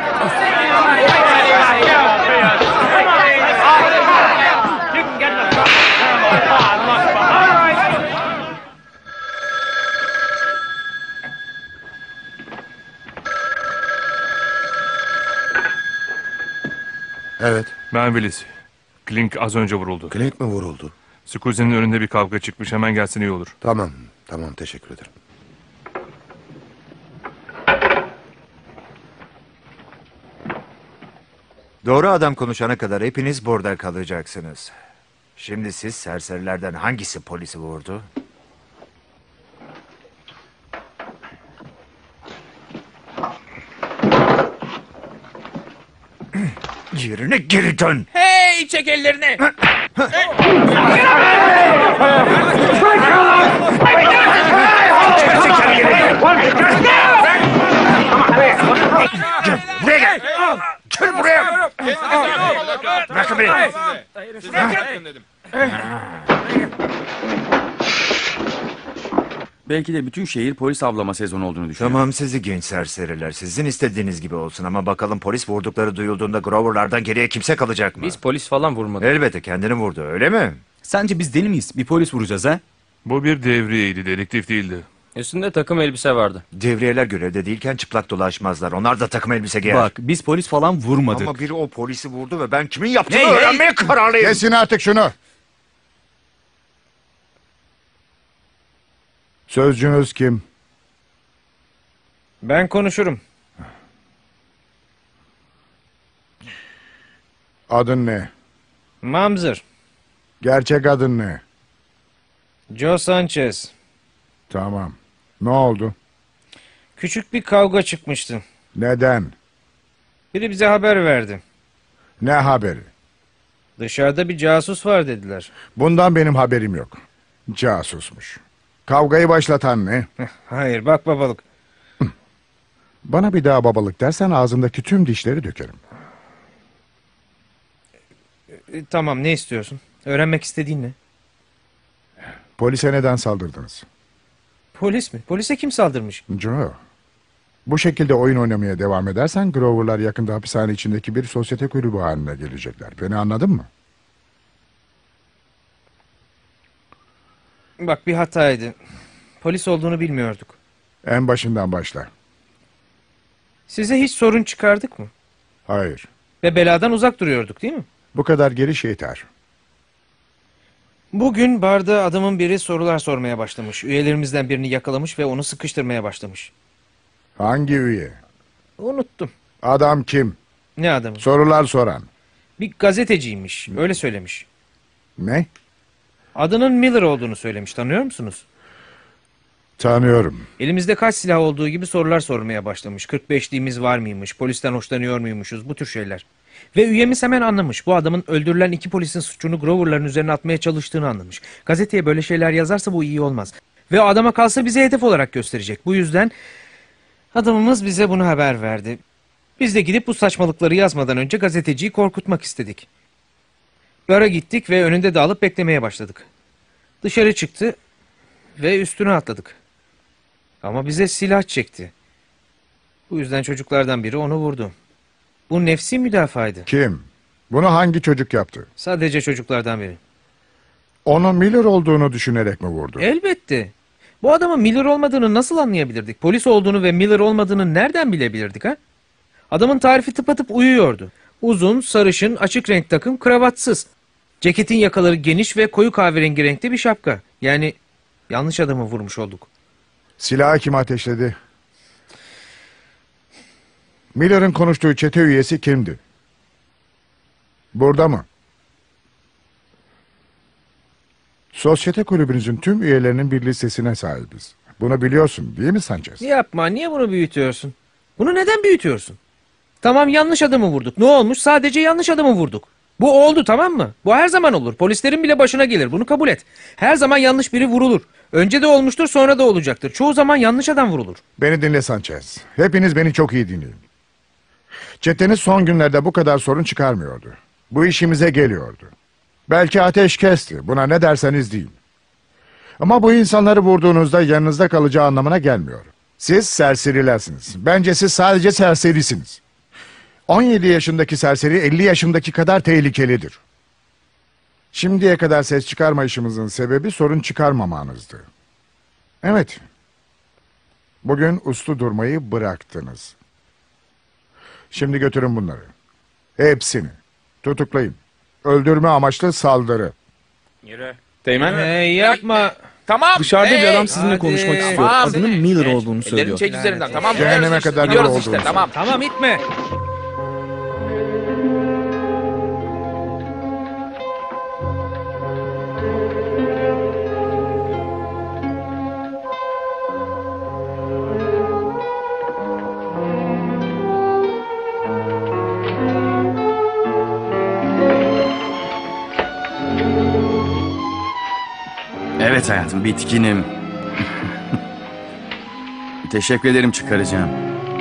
Evet. Ben Willis. Klink az önce vuruldu. Klink mi vuruldu? Scousie'nin önünde bir kavga çıkmış. Hemen gelsin iyi olur. Tamam, tamam, teşekkür ederim. Doğru adam konuşana kadar hepiniz burada kalacaksınız. Şimdi siz serserilerden hangisi polisi vurdu? Yerine geri dön. Hey, çek ellerini. Gel buraya gel. Gel buraya. Bırakın beni. Belki de bütün şehir polis avlama sezonu olduğunu düşünüyor. Tamam sizi genç serseriler. Sizin istediğiniz gibi olsun ama bakalım polis vurdukları duyulduğunda Grover'lardan geriye kimse kalacak mı? Biz polis falan vurmadık. Elbette kendini vurdu öyle mi? Sence biz deli miyiz? Bir polis vuracağız ha? Bu bir devriyeydi, dedektif değildi. Üstünde takım elbise vardı. Devriyeler görevde değilken çıplak dolaşmazlar. Onlar da takım elbise giyer. Bak biz polis falan vurmadık. Ama biri o polisi vurdu ve ben kimin yaptığını Hey, hey! öğrenmeye kararlıyım. Kesin artık şunu. Sözcünüz kim? Ben konuşurum. Adın ne? Mamzer. Gerçek adın ne? Joe Sanchez. Tamam. Ne oldu? Küçük bir kavga çıkmıştı. Neden? Biri bize haber verdi. Ne haberi? Dışarıda bir casus var dediler. Bundan benim haberim yok. Casusmuş. Kavgayı başlatan ne? Hayır bak babalık. Bana bir daha babalık dersen ağzındaki tüm dişleri dökerim. E, tamam ne istiyorsun? Öğrenmek istediğin ne? Polise neden saldırdınız? Polis mi? Polise kim saldırmış? Joe. Bu şekilde oyun oynamaya devam edersen Grover'lar yakında hapishane içindeki bir sosyete kulübü haline gelecekler. Beni anladın mı? Bak bir hataydı. Polis olduğunu bilmiyorduk. En başından başla. Size hiç sorun çıkardık mı? Hayır. Ve beladan uzak duruyorduk değil mi? Bu kadar geliş yeter. Bugün barda adamın biri sorular sormaya başlamış. Üyelerimizden birini yakalamış ve onu sıkıştırmaya başlamış. Hangi üye? Unuttum. Adam kim? Ne adamı? Sorular soran. Bir gazeteciymiş. Öyle söylemiş. Ne? Adının Miller olduğunu söylemiş. Tanıyor musunuz? Tanıyorum. Elimizde kaç silah olduğu gibi sorular sormaya başlamış. kırk beşliğimiz var mıymış? Polisten hoşlanıyor muymuşuz? Bu tür şeyler. Ve üyemiz hemen anlamış. Bu adamın öldürülen iki polisin suçunu Grover'ların üzerine atmaya çalıştığını anlamış. Gazeteye böyle şeyler yazarsa bu iyi olmaz. Ve o adama kalsa bize hedef olarak gösterecek. Bu yüzden adamımız bize bunu haber verdi. Biz de gidip bu saçmalıkları yazmadan önce gazeteciyi korkutmak istedik. Bara gittik ve önünde dağılıp beklemeye başladık. Dışarı çıktı ve üstüne atladık. Ama bize silah çekti. Bu yüzden çocuklardan biri onu vurdu. Bu nefsi müdafaydı. Kim? Bunu hangi çocuk yaptı? Sadece çocuklardan biri. Onun Miller olduğunu düşünerek mi vurdu? Elbette. Bu adamın Miller olmadığını nasıl anlayabilirdik? Polis olduğunu ve Miller olmadığını nereden bilebilirdik ha? Adamın tarifi tıpatıp uyuyordu. Uzun, sarışın, açık renk takım, kravatsız. Ceketin yakaları geniş ve koyu kahverengi renkte bir şapka. Yani yanlış adamı vurmuş olduk. Silahı kim ateşledi? Miller'ın konuştuğu çete üyesi kimdi? Burada mı? Sosyete kulübünüzün tüm üyelerinin bir listesine sahibiz. Bunu biliyorsun değil mi Sanchez? Yapma, niye bunu büyütüyorsun? Bunu neden büyütüyorsun? Tamam, yanlış adamı vurduk. Ne olmuş? Sadece yanlış adamı vurduk. Bu oldu, tamam mı? Bu her zaman olur. Polislerin bile başına gelir. Bunu kabul et. Her zaman yanlış biri vurulur. Önce de olmuştur, sonra da olacaktır. Çoğu zaman yanlış adam vurulur. Beni dinle Sanchez. Hepiniz beni çok iyi dinleyin. Çeteniz son günlerde bu kadar sorun çıkarmıyordu. Bu işimize geliyordu. Belki ateş kesti. Buna ne derseniz deyin. Ama bu insanları vurduğunuzda yanınızda kalacağı anlamına gelmiyor. Siz serserilersiniz. Bence siz sadece serserisiniz. on yedi yaşındaki serseri elli yaşındaki kadar tehlikelidir. Şimdiye kadar ses çıkarmayışımızın sebebi sorun çıkarmamanızdı. Evet. Bugün uslu durmayı bıraktınız. Şimdi götürün bunları. Hepsini. Tutuklayın. Öldürme amaçlı saldırı. Yürü. Teğmen. Hey, yapma. Tamam. Dışarıda bir adam sizinle Hadi. konuşmak istiyor. Tamam. Adının Miller olduğunu Ellerini söylüyor. çek üzerinden, tamam mı? Cehenneme kadar Gidiyoruz yol işte, olduğunu tamam. Tamam, itme. Evet hayatım, bitkinim. Teşekkür ederim, çıkaracağım.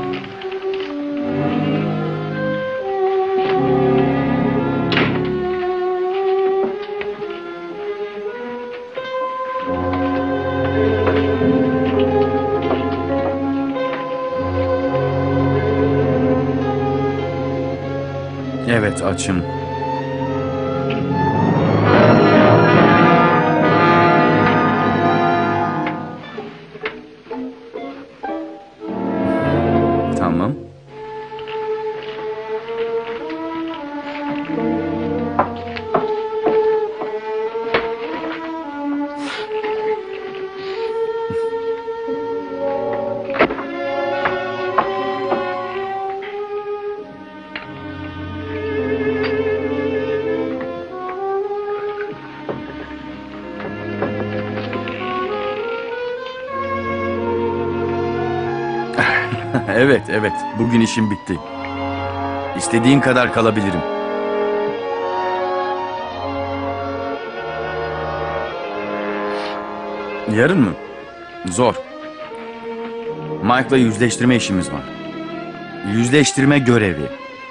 Evet, açım. Tamam. Evet, evet. Bugün işim bitti. İstediğin kadar kalabilirim. Yarın mı? Zor. Mike'la yüzleştirme işimiz var. Yüzleştirme görevi.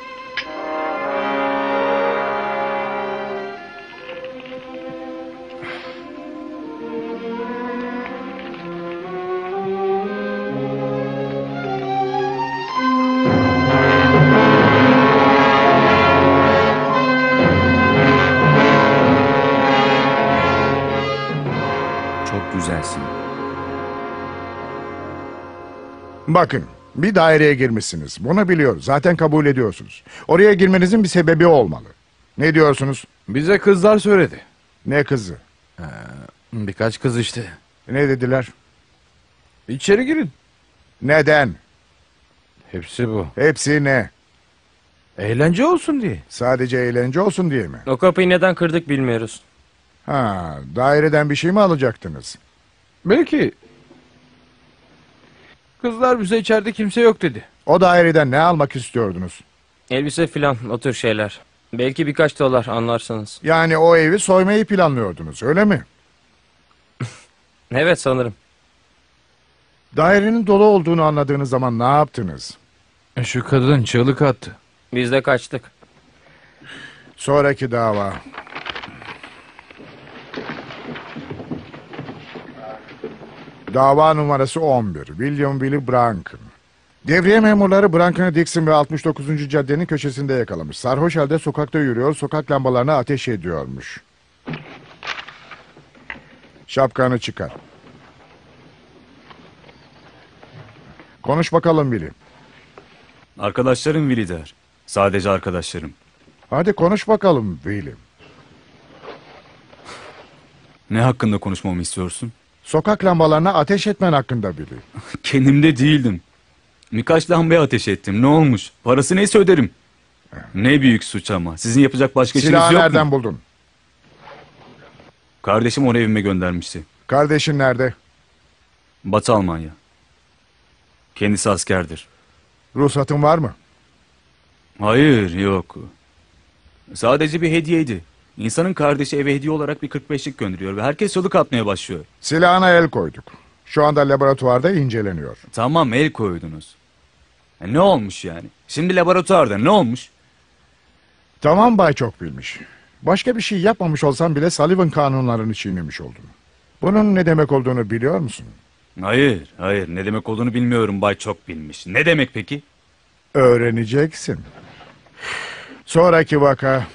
Çok güzelsin. Bakın, bir daireye girmişsiniz. Bunu biliyoruz. Zaten kabul ediyorsunuz. Oraya girmenizin bir sebebi olmalı. Ne diyorsunuz? Bize kızlar söyledi. Ne kızı? Birkaç kız işte. Ne dediler? İçeri girin. Neden? Hepsi bu. Hepsi ne? Eğlence olsun diye. Sadece eğlence olsun diye mi? O kapıyı neden kırdık bilmiyoruz. Ha, daireden bir şey mi alacaktınız? Belki. Kızlar bize içeride kimse yok dedi. O daireden ne almak istiyordunuz? Elbise filan, o tür şeyler. Belki birkaç dolar, anlarsınız. Yani o evi soymayı planlıyordunuz, öyle mi? Evet, sanırım. Dairenin dolu olduğunu anladığınız zaman ne yaptınız? E, Şu kadın çığlık attı. Biz de kaçtık. Sonraki dava. Dava numarası on bir. William Willie Branken. Devriye memurları Branken'ı Dixon ve altmış dokuzuncu caddenin köşesinde yakalamış. Sarhoş halde sokakta yürüyor, sokak lambalarına ateş ediyormuş. Şapkanı çıkar. Konuş bakalım Billy. Arkadaşlarım Willy der. Sadece arkadaşlarım. Hadi konuş bakalım Billy. Ne hakkında konuşmamı istiyorsun? Sokak lambalarına ateş etmen hakkında Billy. Kendimde değildim. Birkaç lambaya ateş ettim. Ne olmuş? Parası neyse öderim. Ne büyük suç ama. Sizin yapacak başka işiniz yok mu? Silahı nereden buldun? Kardeşim onu evime göndermişti. Kardeşin nerede? Batı Almanya. Kendisi askerdir. Ruhsatın var mı? Hayır, yok. Sadece bir hediyeydi. İnsanın kardeşi eve hediye olarak bir kırk beşlik gönderiyor ve herkes çığlık atmaya başlıyor. Silahına el koyduk. Şu anda laboratuvarda inceleniyor. Tamam, el koydunuz. E, ne olmuş yani? Şimdi laboratuvarda ne olmuş? Tamam Bay Çok Bilmiş. Başka bir şey yapmamış olsan bile Sullivan kanunlarını çiğnemiş oldun. Bunun ne demek olduğunu biliyor musun? Hayır, hayır. Ne demek olduğunu bilmiyorum Bay Çok Bilmiş. Ne demek peki? Öğreneceksin. Sonraki vaka.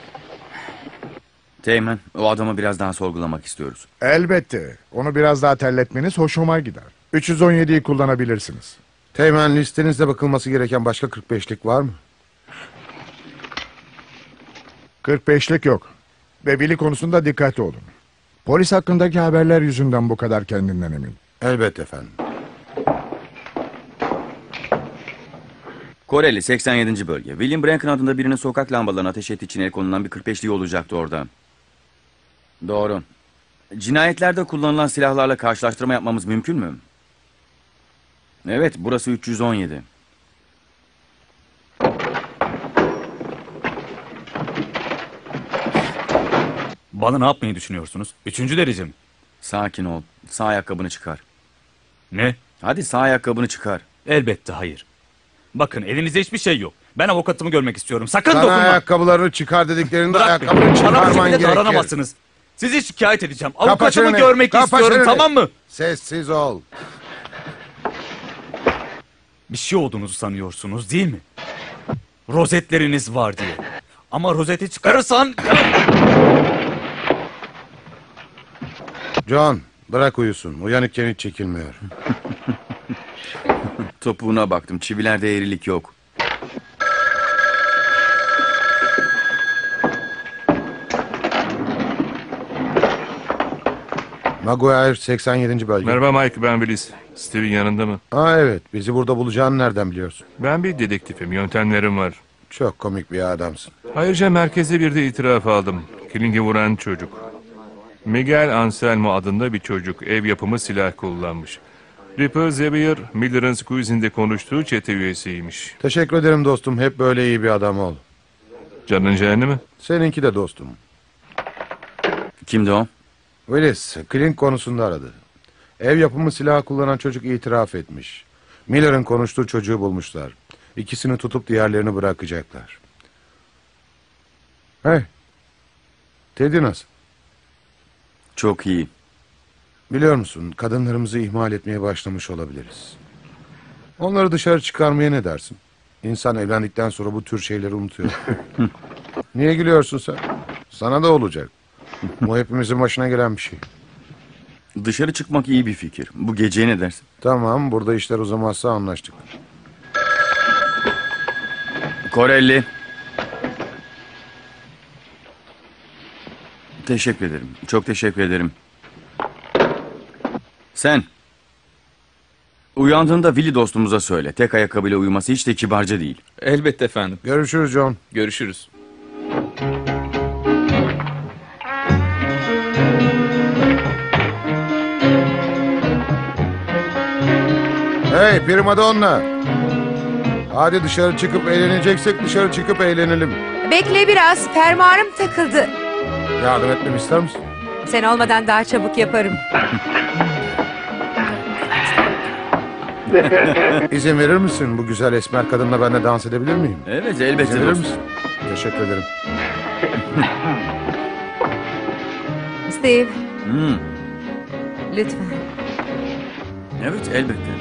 Teğmen, o adamı biraz daha sorgulamak istiyoruz. Elbette. Onu biraz daha terletmeniz hoşuma gider. üç yüz on yediyi kullanabilirsiniz. Teğmen, listenizde bakılması gereken başka kırk beşlik var mı? kırk beşlik yok. Ve Billy konusunda dikkatli olun. Polis hakkındaki haberler yüzünden bu kadar kendinden emin. Elbette efendim. Koreli seksen yedinci bölge. William Branken adında birinin sokak lambalarına ateş ettiği için el konulan bir kırk beşliği olacaktı orada. Doğru. Cinayetlerde kullanılan silahlarla karşılaştırma yapmamız mümkün mü? Evet, burası üç yüz on yedi. Bana ne yapmayı düşünüyorsunuz? Üçüncü derece mi? Sakin ol. Sağ ayakkabını çıkar. Ne? Hadi sağ ayakkabını çıkar. Elbette hayır. Bakın elinizde hiçbir şey yok. Ben avukatımı görmek istiyorum. Sakın Sana dokunma. ayakkabılarını çıkar dediklerinde Bırak ayakkabını beni. Bana bu çıkarman şekilde gerekir. davranamazsınız. Sizi şikayet edeceğim. Kapa Avukatımı çeneni, görmek kapa istiyorum, çeneni. tamam mı? Sessiz ol. Bir şey olduğunuzu sanıyorsunuz değil mi? Rozetleriniz var diye. Ama rozeti çıkarırsan... John, bırak uyusun. Uyanıkken hiç çekilmiyor. Topuğuna baktım. Çivilerde eğrilik yok. Maguire seksen yedinci bölge. Merhaba Mike, ben Willis. Steve'in yanında mı? Aa, evet, bizi burada bulacağını nereden biliyorsun? Ben bir dedektifim, yöntemlerim var. Çok komik bir adamsın. Ayrıca merkeze bir de itiraf aldım. Killing'i vuran çocuk. Miguel Anselmo adında bir çocuk ev yapımı silah kullanmış. Ripper Xavier, Miller'ın Squeeze'inde konuştuğu çete üyesiymiş. Teşekkür ederim dostum. Hep böyle iyi bir adam ol. Canın cehennemi? Seninki de dostum. Kimdi o? Willis, Klink konusunda aradı. Ev yapımı silah kullanan çocuk itiraf etmiş. Miller'ın konuştuğu çocuğu bulmuşlar. İkisini tutup diğerlerini bırakacaklar. Hey, Teddy nasıl? Çok iyi. Biliyor musun, kadınlarımızı ihmal etmeye başlamış olabiliriz. Onları dışarı çıkarmaya ne dersin? İnsan evlendikten sonra bu tür şeyleri unutuyor. Niye gülüyorsun sen? Sana da olacak. Bu hepimizin başına gelen bir şey. Dışarı çıkmak iyi bir fikir. Bu geceye ne dersin? Tamam, burada işler uzamazsa anlaştık. Koreli. Teşekkür ederim. Çok teşekkür ederim. Sen. Uyandığında Willy dostumuza söyle. Tek ayakkabıyla uyuması hiç de kibarca değil. Elbette efendim. Görüşürüz John. Görüşürüz. Hey primadonna. Hadi dışarı çıkıp eğleneceksek dışarı çıkıp eğlenelim. Bekle biraz, fermuarım takıldı. Yardım etmemi ister misin? Sen olmadan daha çabuk yaparım. İzin verir misin? Bu güzel esmer kadınla ben de dans edebilir miyim? Evet, elbette. İzin verir dostum. misin? Teşekkür ederim. Steve, Hmm. lütfen. Evet, elbette.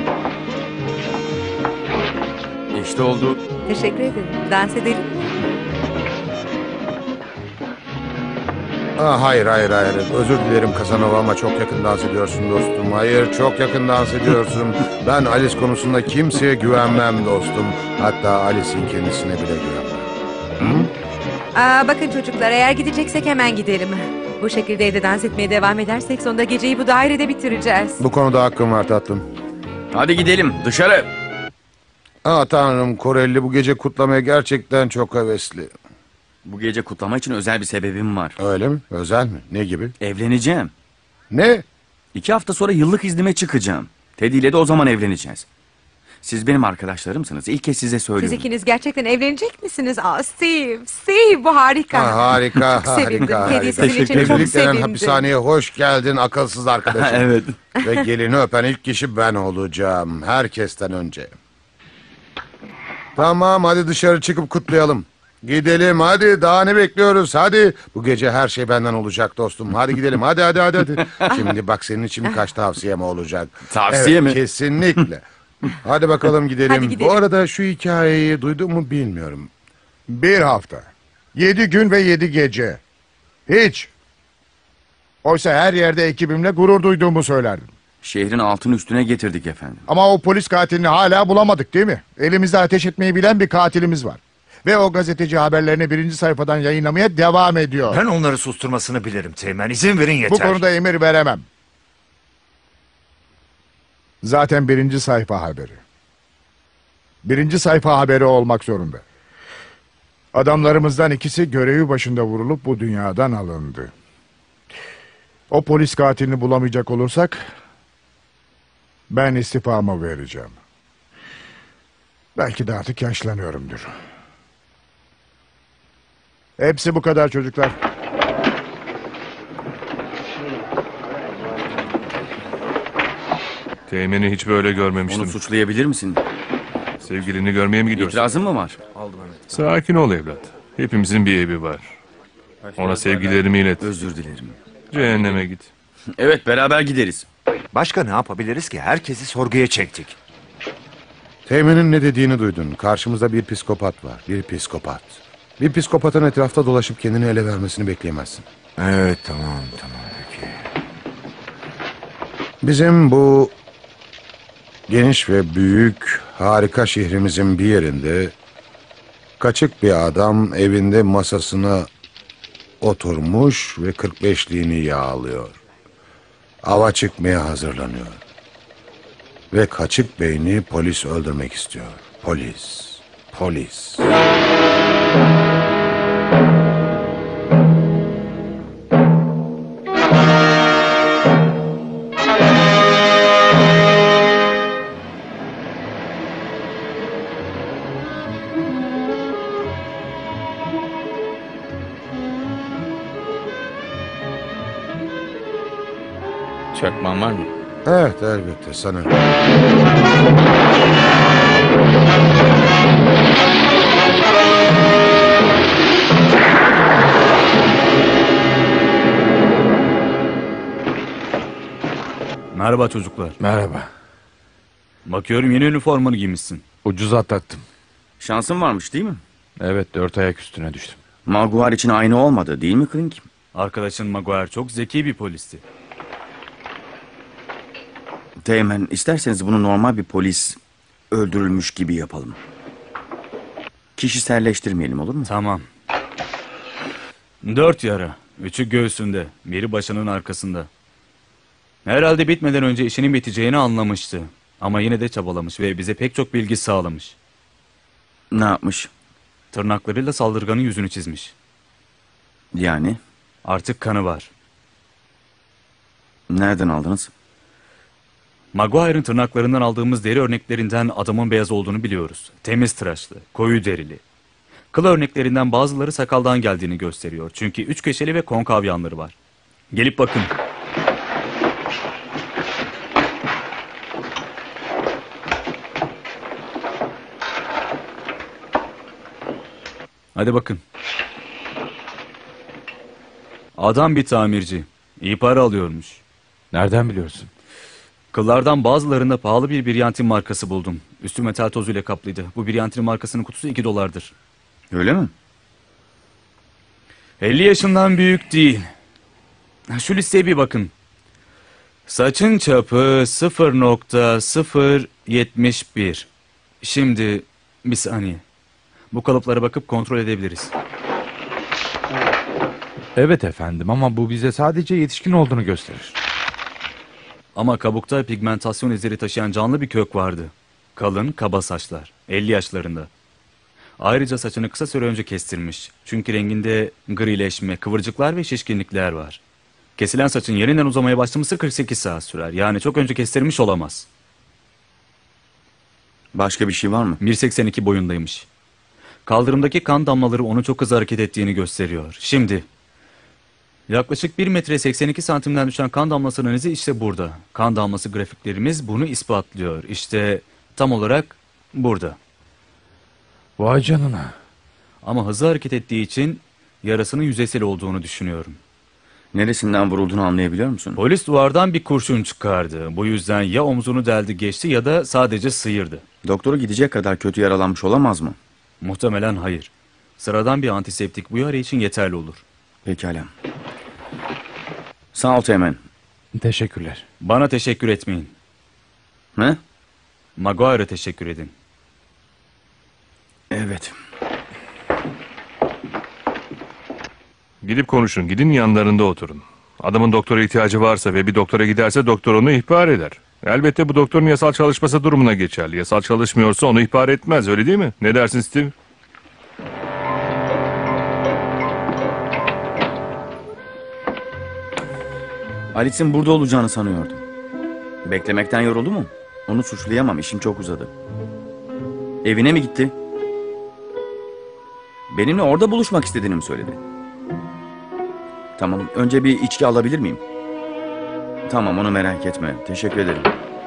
İşte oldu. Teşekkür ederim. Dans edelim mi? Aa, hayır hayır hayır. Özür dilerim Kazanova ama çok yakın dans ediyorsun dostum. Hayır çok yakın dans ediyorsun. Ben Alice konusunda kimseye güvenmem dostum. Hatta Alice'in kendisine bile güvenmem. Hı? Aa, bakın çocuklar, eğer gideceksek hemen gidelim. Bu şekilde evde dans etmeye devam edersek sonunda geceyi bu dairede bitireceğiz. Bu konuda hakkım var tatlım. Hadi gidelim dışarı. Aa tanrım, Koreli bu gece kutlamaya gerçekten çok hevesli. Bu gece kutlama için özel bir sebebim var. Öyle mi? Özel mi? Ne gibi? Evleneceğim. Ne? İki hafta sonra yıllık iznime çıkacağım. Teddy ile de o zaman evleneceğiz. Siz benim arkadaşlarımsınız. İlk kez size söylüyorum. Siz ikiniz gerçekten evlenecek misiniz? Aa, Steve, Steve bu harika. Ha, harika, Çok sevindim. harika, Teddy harika. sizin için çok Evlilik denen sevindi. hapishaneye hoş geldin akılsız arkadaşım. Evet. Ve gelini öpen ilk kişi ben olacağım. Herkesten önce. Tamam, hadi dışarı çıkıp kutlayalım. Gidelim hadi, daha ne bekliyoruz, hadi. Bu gece her şey benden olacak dostum. Hadi gidelim, hadi hadi hadi. hadi. Şimdi bak, senin için birkaç tavsiyem olacak. Tavsiye Evet, mi? Kesinlikle. Hadi bakalım gidelim. Hadi gidelim. Bu arada şu hikayeyi duydun mu bilmiyorum. Bir hafta. Yedi gün ve yedi gece. Hiç. Oysa her yerde ekibimle gurur duyduğumu söylerdim. Şehrin altını üstüne getirdik efendim. Ama o polis katilini hala bulamadık değil mi? Elimizde ateş etmeyi bilen bir katilimiz var. Ve o gazeteci haberlerini birinci sayfadan yayınlamaya devam ediyor. Ben onları susturmasını bilirim Teğmen. İzin verin yeter. Bu konuda emir veremem. Zaten birinci sayfa haberi. Birinci sayfa haberi olmak zorunda. Adamlarımızdan ikisi görevi başında vurulup bu dünyadan alındı. O polis katilini bulamayacak olursak ben istifamı vereceğim. Belki de artık yaşlanıyorumdur. Hepsi bu kadar çocuklar. Teğmeni hiç böyle görmemiştim. Onu suçlayabilir misin? Sevgilini görmeye mi gidiyorsun? İtirazın mı var? Sakin ol evlat. Hepimizin bir evi var. Ona sevgilerimi ilet. Özür dilerim. Cehenneme git. Evet, beraber gideriz. Başka ne yapabiliriz ki? Herkesi sorguya çektik. Teğmen'in ne dediğini duydun. Karşımızda bir psikopat var. Bir psikopat. Bir psikopatın etrafta dolaşıp kendini ele vermesini bekleyemezsin. Evet, tamam tamam peki. Bizim bu geniş ve büyük harika şehrimizin bir yerinde kaçık bir adam evinde masasına oturmuş ve kırk beşliğini yağlıyor. Ava çıkmaya hazırlanıyor. Ve kaçık beyni polis öldürmek istiyor. Polis. Polis. Çakman var mı? Evet, elbette sana. Merhaba çocuklar. Merhaba. Bakıyorum yeni üniformanı giymişsin. Ucuz atlattım. Şansın varmış değil mi? Evet, dört ayak üstüne düştüm. Maguire için aynı olmadı değil mi Klink? Arkadaşın Maguire çok zeki bir polisti. Teğmen, isterseniz bunu normal bir polis öldürülmüş gibi yapalım. Kişiselleştirmeyelim, olur mu? Tamam. Dört yara. Üçü göğsünde. Biri başının arkasında. Herhalde bitmeden önce işinin biteceğini anlamıştı. Ama yine de çabalamış ve bize pek çok bilgi sağlamış. Ne yapmış? Tırnaklarıyla saldırganın yüzünü çizmiş. Yani? Artık kanı var. Nereden aldınız? Maguire'ın tırnaklarından aldığımız deri örneklerinden adamın beyaz olduğunu biliyoruz. Temiz tıraşlı, koyu derili. Kıl örneklerinden bazıları sakaldan geldiğini gösteriyor. Çünkü üç köşeli ve konkav yanları var. Gelip bakın. Hadi bakın. Adam bir tamirci. İyi para alıyormuş. Nereden biliyorsun? Kıllardan bazılarında pahalı bir biryantin markası buldum. Üstü metal tozuyla kaplıydı. Bu biryantin markasının kutusu iki dolardır. Öyle mi? elli yaşından büyük değil. Şu listeye bir bakın. Saçın çapı sıfır nokta sıfır yetmiş bir. Şimdi bir saniye. Bu kalıplara bakıp kontrol edebiliriz. Evet efendim ama bu bize sadece yetişkin olduğunu gösterir. Ama kabukta pigmentasyon izleri taşıyan canlı bir kök vardı. Kalın, kaba saçlar. elli yaşlarında. Ayrıca saçını kısa süre önce kestirmiş. Çünkü renginde grileşme, kıvırcıklar ve şişkinlikler var. Kesilen saçın yeniden uzamaya başlaması kırk sekiz saat sürer. Yani çok önce kestirmiş olamaz. Başka bir şey var mı? bir seksen iki boyundaymış. Kaldırımdaki kan damlaları onu çok hızlı hareket ettiğini gösteriyor. Şimdi yaklaşık bir metre seksen iki santimden düşen kan damlasının izi işte burada. Kan damlası grafiklerimiz bunu ispatlıyor. İşte tam olarak burada. Vay canına. Ama hızlı hareket ettiği için yarasının yüzeysel olduğunu düşünüyorum. Neresinden vurulduğunu anlayabiliyor musun? Polis duvardan bir kurşun çıkardı. Bu yüzden ya omzunu deldi geçti ya da sadece sıyırdı. Doktora gidecek kadar kötü yaralanmış olamaz mı? Muhtemelen hayır. Sıradan bir antiseptik bu yara için yeterli olur. Pekala. Sağ ol Teğmen. Teşekkürler. Bana teşekkür etmeyin. Ne? Maguire'a teşekkür edin. Evet. Gidip konuşun. Gidin yanlarında oturun. Adamın doktora ihtiyacı varsa ve bir doktora giderse doktor onu ihbar eder. Elbette bu doktorun yasal çalışması durumuna geçerli. Yasal çalışmıyorsa onu ihbar etmez, öyle değil mi? Ne dersin Steve? Alice'in burada olacağını sanıyordum. Beklemekten yoruldu mu? Onu suçlayamam, işim çok uzadı. Evine mi gitti? Benimle orada buluşmak istediğini mi söyledi? Tamam, önce bir içki alabilir miyim? Tamam, onu merak etme. Teşekkür ederim.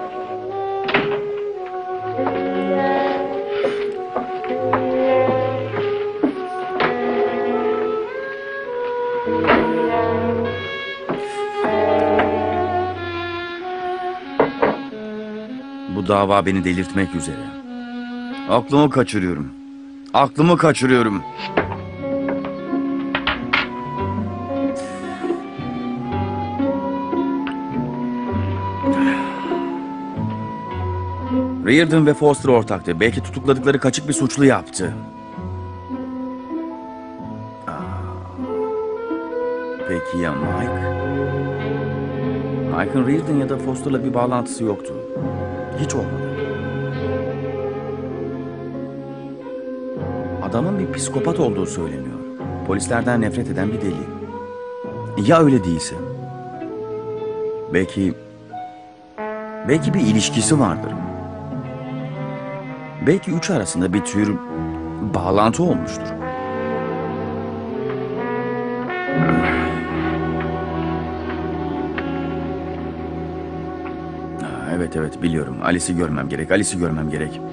Bu dava beni delirtmek üzere. Aklımı kaçırıyorum. Aklımı kaçırıyorum. Reardon ve Foster ortaktı. Belki tutukladıkları kaçık bir suçlu yaptı. Aa. Peki ya Mike? Mike'ın Reardon ya da Foster'la bir bağlantısı yoktu. Hiç olmadı. Adamın bir psikopat olduğu söyleniyor. Polislerden nefret eden bir deli. Ya öyle değilse? Belki... Belki bir ilişkisi vardır. Belki üç arasında bir tür bağlantı olmuştur. Evet evet biliyorum. Alice'i görmem gerek. Alice'i görmem gerek.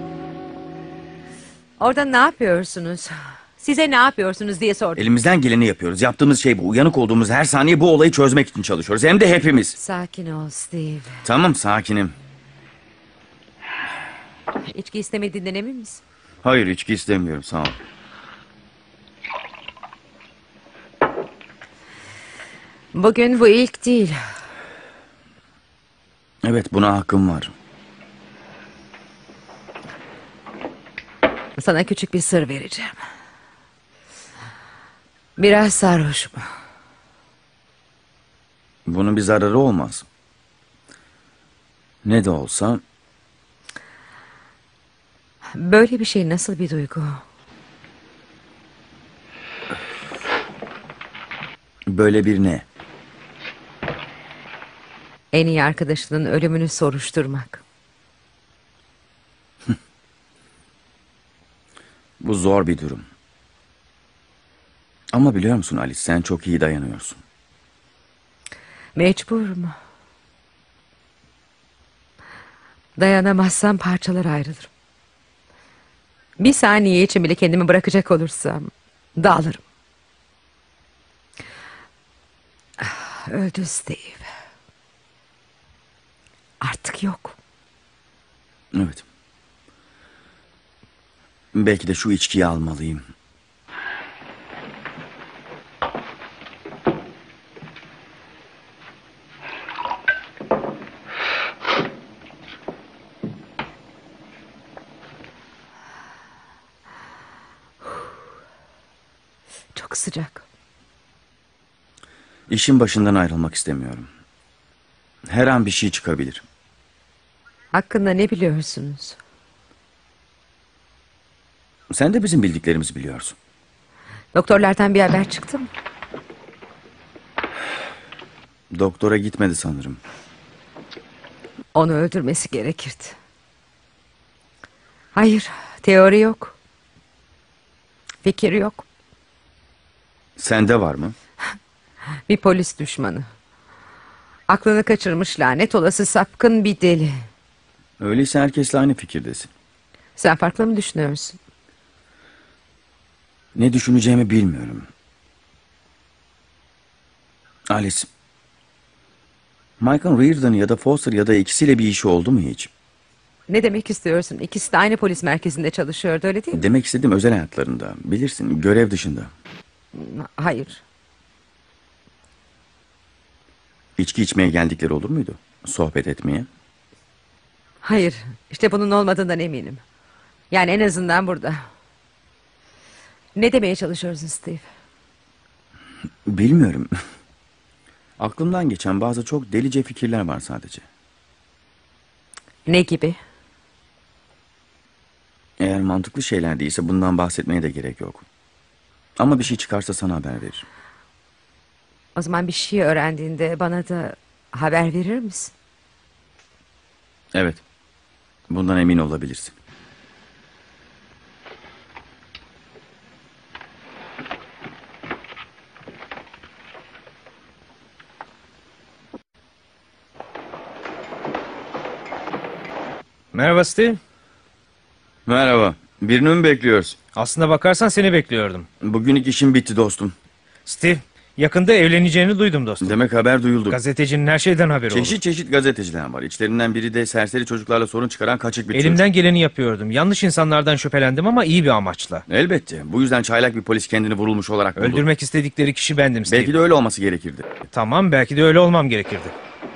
Orada ne yapıyorsunuz? Size ne yapıyorsunuz diye sordum. Elimizden geleni yapıyoruz. Yaptığımız şey bu. Uyanık olduğumuz her saniye bu olayı çözmek için çalışıyoruz. Hem de hepimiz. Sakin ol Steve. Tamam sakinim. İçki istemediğinden emin misin? Hayır içki istemiyorum sağ ol. Bugün bu ilk değil. Evet buna hakkım var. Sana küçük bir sır vereceğim. Biraz sarhoşum. Bunun bir zararı olmaz. Ne de olsa... Böyle bir şey nasıl bir duygu? Böyle bir ne? En iyi arkadaşının ölümünü soruşturmak. Bu zor bir durum. Ama biliyor musun Alice sen çok iyi dayanıyorsun. Mecburum. Dayanamazsam parçalara ayrılırım. Bir saniye için bile kendimi bırakacak olursam dağılırım. Öldü Steve. Artık yok. Evet. Belki de şu içkiyi almalıyım. çok sıcak. İşin başından ayrılmak istemiyorum. Her an bir şey çıkabilir. Hakkında ne biliyorsunuz? Sen de bizim bildiklerimizi biliyorsun. Doktorlardan bir haber çıktı mı? Doktora gitmedi sanırım. Onu öldürmesi gerekirdi. Hayır, teori yok. Fikir yok. Sende var mı? Bir polis düşmanı. Aklını kaçırmış, lanet olası sapkın bir deli. Öyleyse herkesle aynı fikirdesin. Sen farklı mı düşünüyorsun? Ne düşüneceğimi bilmiyorum. Alice, Michael Reardon ya da Foster ya da ikisiyle bir işi oldu mu hiç? Ne demek istiyorsun? İkisi de aynı polis merkezinde çalışıyordu, öyle değil mi? Demek istediğim özel hayatlarında. Bilirsin, görev dışında. Hayır. İçki içmeye geldikleri olur muydu? Sohbet etmeye? Hayır. İşte bunun olmadığından eminim. Yani en azından burada. Ne demeye çalışıyorsun Steve? Bilmiyorum. Aklımdan geçen bazı çok delice fikirler var sadece. Ne gibi? Eğer mantıklı şeyler değilse bundan bahsetmeye de gerek yok. Ama bir şey çıkarsa sana haber veririm. O zaman bir şey öğrendiğinde bana da haber verir misin? Evet. Bundan emin olabilirsin. Merhaba Steve. Merhaba. Birini mi bekliyoruz? Aslına bakarsan seni bekliyordum. Bugünlük işim bitti dostum. Steve, yakında evleneceğini duydum dostum. Demek haber duyuldu. Gazetecinin her şeyden haberi oldu. Çeşit çeşit gazeteciler var. İçlerinden biri de serseri çocuklarla sorun çıkaran kaçık bir Elimden çocuk. geleni yapıyordum. Yanlış insanlardan şüphelendim ama iyi bir amaçla. Elbette. Bu yüzden çaylak bir polis kendini vurulmuş olarak buldu. Öldürmek istedikleri kişi bendim Steve. Belki de öyle olması gerekirdi. Tamam, belki de öyle olmam gerekirdi.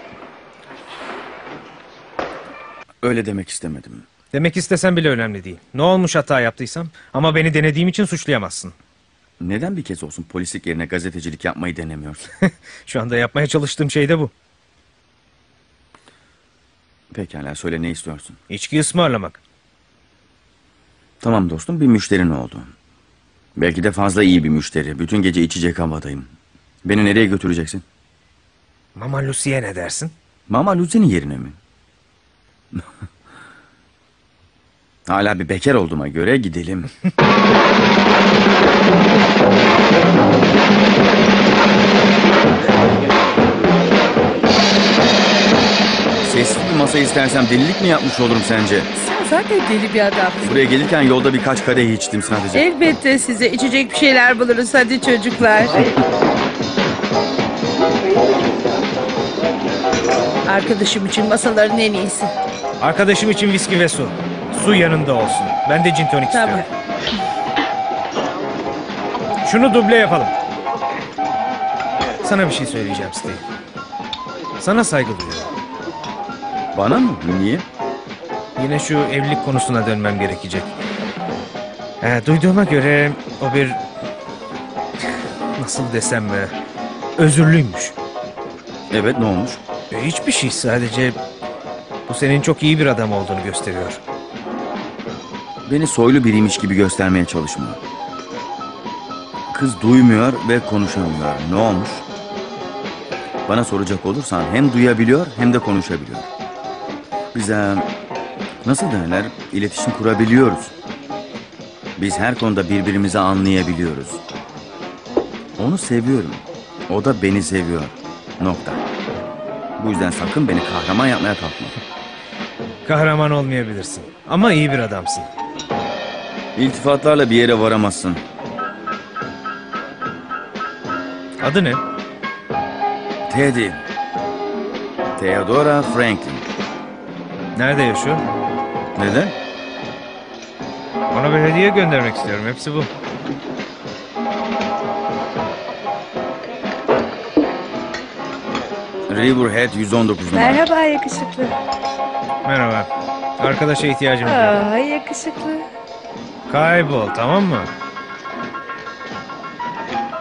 Öyle demek istemedim. Demek istesem bile önemli değil. Ne olmuş hata yaptıysam, ama beni denediğim için suçlayamazsın. Neden bir kez olsun polislik yerine gazetecilik yapmayı denemiyorsun? Şu anda yapmaya çalıştığım şey de bu. Pekala, söyle, ne istiyorsun? İçki ısmarlamak. Tamam dostum, bir müşterin oldu. Belki de fazla iyi bir müşteri. Bütün gece içecek havadayım. Beni nereye götüreceksin? Mama Lucy'ye ne dersin? Mama Lucy'nin yerine mi? Hala bir bekar olduğuma göre gidelim. Sessiz bir masa istersem delilik mi yapmış olurum sence? Sen zaten deli bir adamsın. Buraya gelirken yolda birkaç kadeh içtim sadece. Elbette size içecek bir şeyler buluruz, hadi çocuklar. Arkadaşım için masaların en iyisi. Arkadaşım için viski ve su. Su yanında olsun. Ben de gin tonik Tamam. istiyorum. Şunu duble yapalım. Sana bir şey söyleyeceğim Steve. Sana saygı duyuyorum. Bana mı? Niye? Yine şu evlilik konusuna dönmem gerekecek. Ee, duyduğuma göre o bir... Nasıl desem mi? Özürlüymüş. Evet, ne olmuş? E, hiçbir şey, sadece... Bu senin çok iyi bir adam olduğunu gösteriyor. Beni soylu biriymiş gibi göstermeye çalışma. Kız duymuyor ve konuşamıyor. Ne olmuş? Bana soracak olursan hem duyabiliyor hem de konuşabiliyor. Bize nasıl derler, iletişim kurabiliyoruz. Biz her konuda birbirimizi anlayabiliyoruz. Onu seviyorum. O da beni seviyor. Nokta. Bu yüzden sakın beni kahraman yapmaya kalkma. Kahraman olmayabilirsin ama iyi bir adamsın. İltifatlarla bir yere varamazsın. Adı ne? Teddy. Theodora Franklin. Nerede yaşıyor? Neden? Ona bir hediye göndermek istiyorum. Hepsi bu. Riverhead yüz on dokuz numara. Merhaba yakışıklı. Merhaba. Arkadaşa ihtiyacım var. Aa, yakışıklı. Kaybol, tamam mı?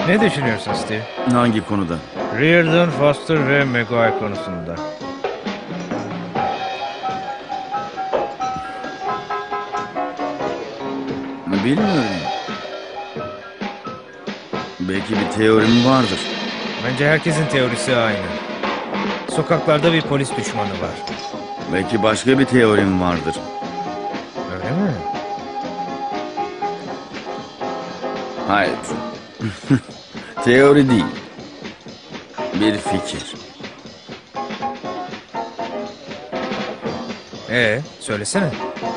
Ne düşünüyorsun Steve? Hangi konuda? Reardon, Foster ve Maguire konusunda. Bilmiyorum. Belki bir teorim vardır. Bence herkesin teorisi aynı. Sokaklarda bir polis düşmanı var. Belki başka bir teorim vardır. Öyle mi? Hayır. Teori değil. Bir fikir. Ee, söylesene.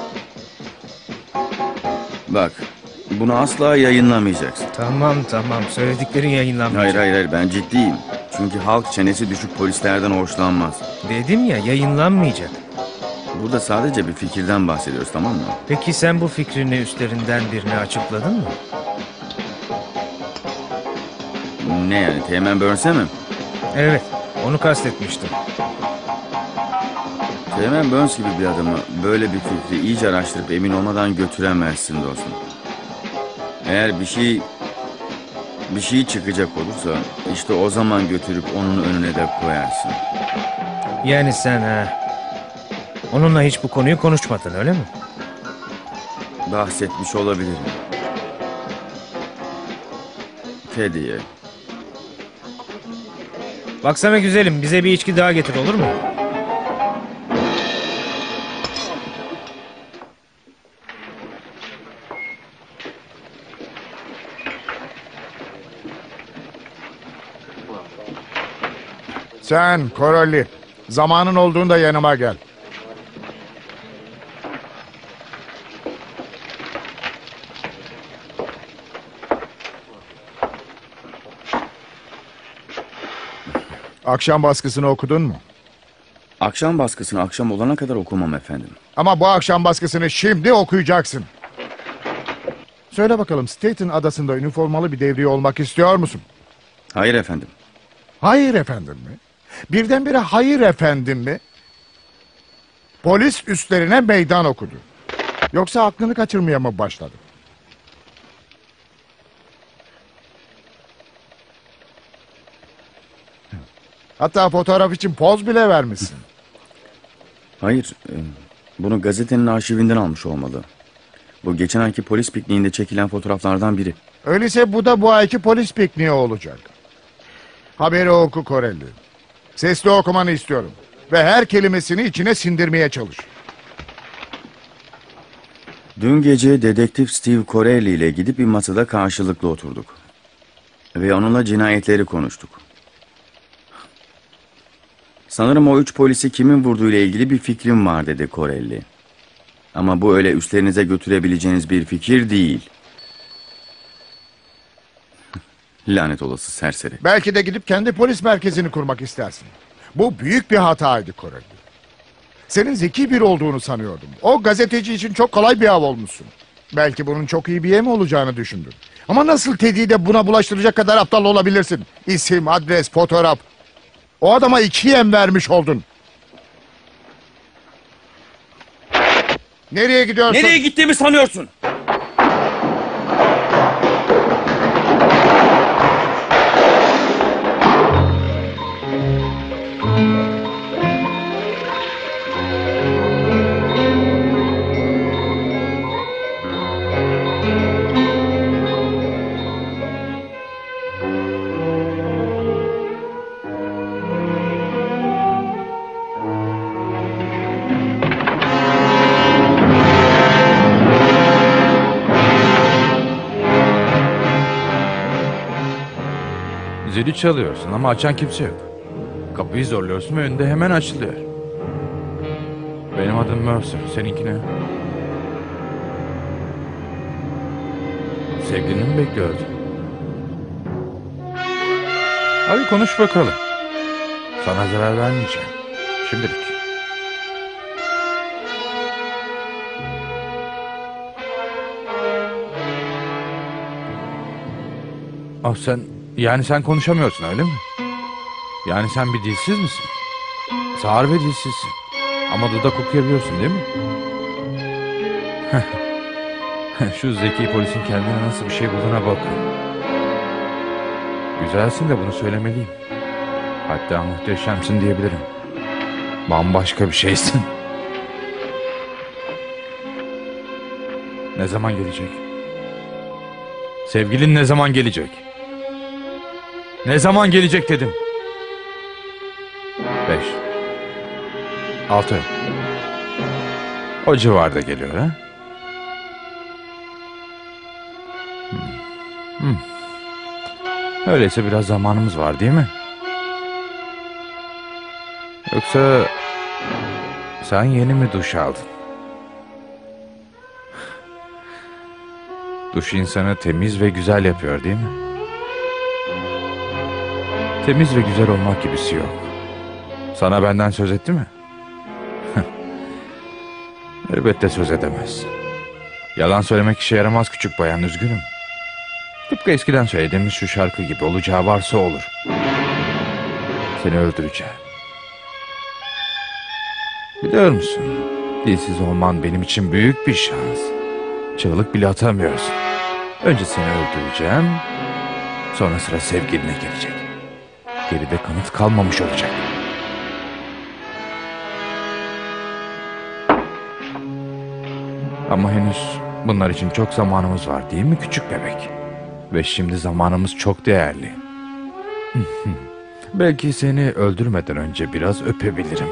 Bak, bunu asla yayınlamayacaksın. Tamam tamam, söylediklerin yayınlanmayacak. Hayır hayır hayır, ben ciddiyim. Çünkü halk çenesi düşük polislerden hoşlanmaz. Dedim ya, yayınlanmayacak. Burada sadece bir fikirden bahsediyoruz, tamam mı? Peki sen bu fikrini üstlerinden birine açıkladın mı? Ne yani, Teğmen Burns'e mi? Evet, onu kastetmiştim. Teğmen Burns gibi bir adamı böyle bir fikri iyice araştırıp emin olmadan götüremezsin dostum. Eğer bir şey bir şey çıkacak olursa işte o zaman götürüp onun önüne de koyarsın. Yani sen ha, onunla hiç bu konuyu konuşmadın, öyle mi? Bahsetmiş olabilirim. Teddy'ye. Baksana güzelim, bize bir içki daha getir, olur mu? Sen Corelli, zamanın olduğunda yanıma gel. Akşam baskısını okudun mu? Akşam baskısını akşam olana kadar okumam efendim. Ama bu akşam baskısını şimdi okuyacaksın. Söyle bakalım, Staten adasında üniformalı bir devriye olmak istiyor musun? Hayır efendim. Hayır efendim mi? Birdenbire hayır efendim mi? Polis üstlerine meydan okudu. Yoksa aklını kaçırmaya mı başladı? Hatta fotoğraf için poz bile vermişsin. Hayır, e, bunu gazetenin arşivinden almış olmalı. Bu geçen ayki polis pikniğinde çekilen fotoğraflardan biri. Öyleyse bu da bu ayki polis pikniği olacak. Haberi oku Corelli. Sesli okumanı istiyorum. Ve her kelimesini içine sindirmeye çalış. Dün gece dedektif Steve Corelli ile gidip bir masada karşılıklı oturduk. Ve onunla cinayetleri konuştuk. Sanırım o üç polisi kimin vurduğuyla ilgili bir fikrim var dedi Corelli. Ama bu öyle üstlerinize götürebileceğiniz bir fikir değil. Lanet olası serseri. Belki de gidip kendi polis merkezini kurmak istersin. Bu büyük bir hataydı Corelli. Senin zeki biri olduğunu sanıyordum. O gazeteci için çok kolay bir av olmuşsun. Belki bunun çok iyi bir yem olacağını düşündün. Ama nasıl Teddy'yi de buna bulaştıracak kadar aptal olabilirsin? İsim, adres, fotoğraf. O adama iki yem vermiş oldun. Nereye gidiyorsun? Nereye gittiğimi sanıyorsun? Zili çalıyorsun ama açan kimse yok. Kapıyı zorluyorsun ve önünde hemen açılıyor. Benim adım Mercer, seninki ne? Sevgilini mi bekliyordun? Hadi konuş bakalım. Sana zarar vermeyeceğim. Şimdilik. Ah sen, yani sen konuşamıyorsun öyle mi? Yani sen bir dilsiz misin? Sağır ve dilsizsin. Ama dudak okuyabiliyorsun değil mi? Şu zeki polisin kendine nasıl bir şey bulduğuna bakın. Güzelsin de bunu söylemeliyim. Hatta muhteşemsin diyebilirim. Bambaşka bir şeysin. Ne zaman gelecek? Sevgilin ne zaman gelecek? Ne zaman gelecek dedim. Beş. Altı. O civarda geliyor ha? Hmm. Hmm. Öyleyse biraz zamanımız var değil mi? Yoksa sen yeni mi duş aldın? Duş insanı temiz ve güzel yapıyor değil mi? Temiz ve güzel olmak gibisi yok. Sana benden söz etti mi? Elbette söz edemez. Yalan söylemek işe yaramaz küçük bayan, üzgünüm. Tıpkı eskiden söylediğimiz şu şarkı gibi, olacağı varsa olur. Seni öldüreceğim. Biliyor musun? Dilsiz olman benim için büyük bir şans. Çığlık bile atamıyorsun. Önce seni öldüreceğim. Sonra sıra sevgiline gelecek. Geride kanıt kalmamış olacak. Ama henüz bunlar için çok zamanımız var değil mi küçük bebek? Ve şimdi zamanımız çok değerli. Belki seni öldürmeden önce biraz öpebilirim.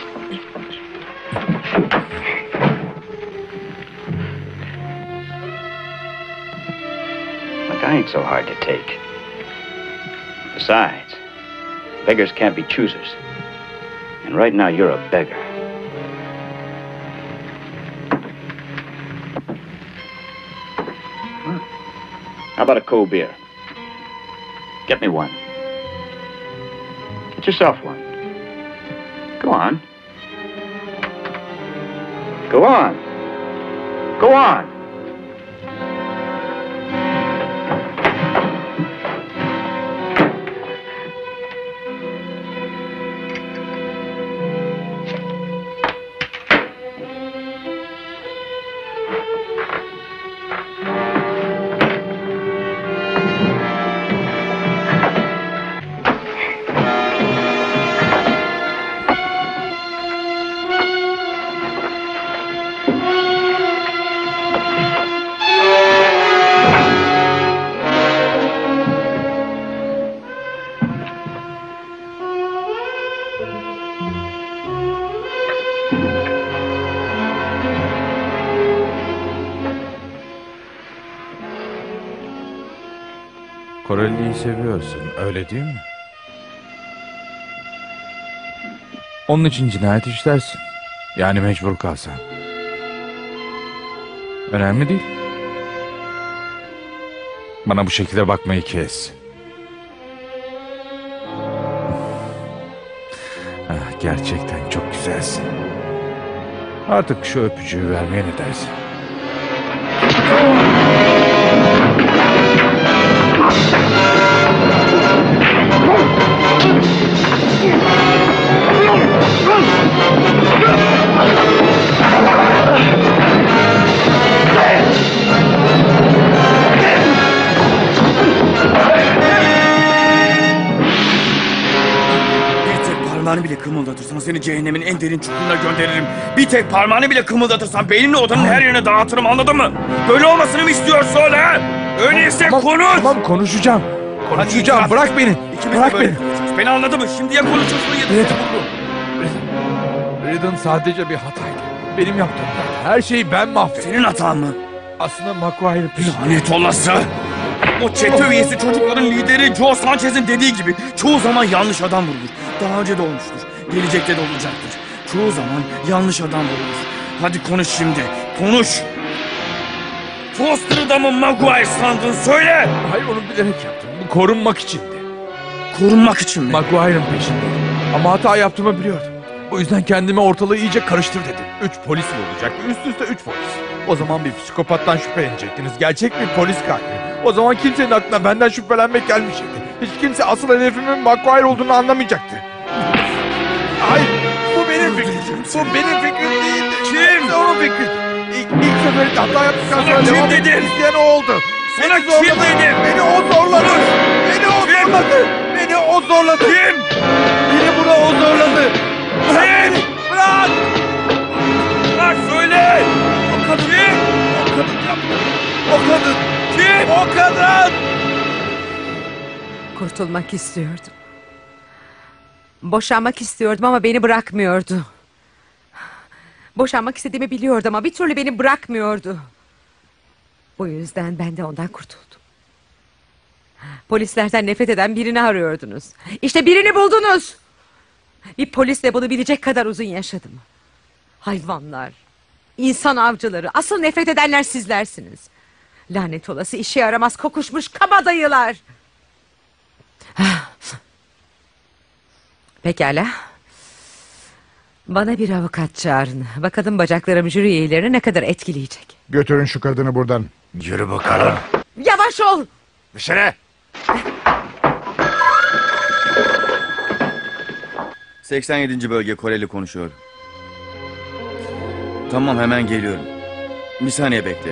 Look, I ain't so hard to take. Besides, beggars can't be choosers. And right now you're a beggar. How about a cold beer? Get me one. Get yourself one. Go on. Go on. Go on. Corelli'yi seviyorsun, öyle değil mi? Onun için cinayet işlersin. Yani mecbur kalsan. Önemli değil. Bana bu şekilde bakmayı kes. Ah, gerçekten çok güzelsin. Artık şu öpücüğü vermeye ne dersin? Parmağını bile kımıldatırsan seni cehennemin en derin çukuruna gönderirim. Bir tek parmağını bile kımıldatırsan benimle odanın her yerine dağıtırım, anladın mı? Böyle olmasını mı istiyorsun ha? Öyleyse tamam, konuş! Tamam konuşacağım. Konuşacağım, Hadi, bırak beni. İkimiz Bırak de böyle beni. konuşuyoruz. Beni anladın mı? Şimdi ya konuşuyorsun ya da Evet. seni vururum. Reardon sadece bir hataydı. Benim yaptığım hata. Her şeyi ben mahvettim. Senin hatan mı? Aslında McGuire'ın peşinde. Lanet olası! O çete üyesi çocukların lideri Joe Sanchez'in dediği gibi çoğu zaman yanlış adam vurulur. Daha önce de olmuştur. Gelecekte de olacaktır. Çoğu zaman yanlış adam vurulur. Hadi konuş şimdi. Konuş! Foster'ı da mı Maguire sandın? Söyle! Hayır, onu bilerek yaptım. Bu korunmak içindi. Korunmak için mi? McGuire'ın peşindeydim. Ama hata yaptığımı biliyordum. O yüzden kendime ortalığı iyice karıştır dedim. Üç polis mi olacaktı? Üst üste üç polis. O zaman bir psikopattan şüphelenecektiniz. Gerçek bir polis katili. O zaman kimsenin aklına benden şüphelenmek gelmeyecekti. Hiç kimse asıl hedefimin McGuire olduğunu anlamayacaktı. Hayır, bu benim fikrim. Bu benim fikrim değildi. Kim? Hepsi onun fikri. İlk, ilk seferinde hata yaptıktan Sana sonra kim devam dedi? etmek isteyen o oldu. Sana kim dedim? Beni o zorladı. Beni o kim? zorladı. Beni o zorladı. Kim? Beni buna o zorladı. Bırak beni. Bırak. Bırak söyle. O kadın. Kim? O kadın yaptı. O kadın. Kim? O kadın. Kurtulmak istiyordum. Boşanmak istiyordum ama beni bırakmıyordu. Boşanmak istediğimi biliyordu ama bir türlü beni bırakmıyordu. Bu yüzden ben de ondan kurtuldum. Polislerden nefret eden birini arıyordunuz. İşte birini buldunuz. Bir polisle bunu bilecek kadar uzun yaşadım. Hayvanlar, insan avcıları, asıl nefret edenler sizlersiniz. Lanet olası işe yaramaz kokuşmuş kabadayılar. Pekala. Bana bir avukat çağırın. Bakalım bacaklarım jüri üyelerini ne kadar etkileyecek. Götürün şu kadını buradan. Yürü bakalım. Yavaş ol. Dışarı. seksen yedinci bölge Koreli konuşuyor. Tamam, hemen geliyorum. Bir saniye bekle.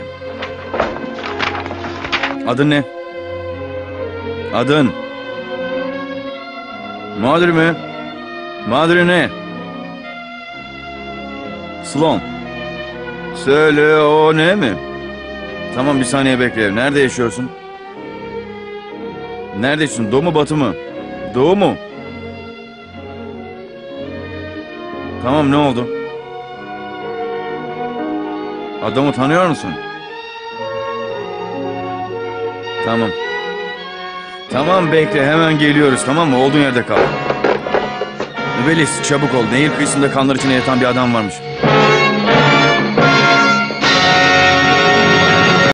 Adın ne? Adın? Madri mi? Madri ne? Sloan. Söyle, o ne mi? Tamam, bir saniye bekle. Nerede yaşıyorsun? Nerede yaşıyorsun? Doğu mu, batı mı? Doğu mu? Tamam, ne oldu? Adamı tanıyor musun? Tamam. Tamam, bekle, hemen geliyoruz, tamam mı? Olduğun yerde kal. Übelis, çabuk ol. Nehir kıyısında kanlar içinde yatan bir adam varmış.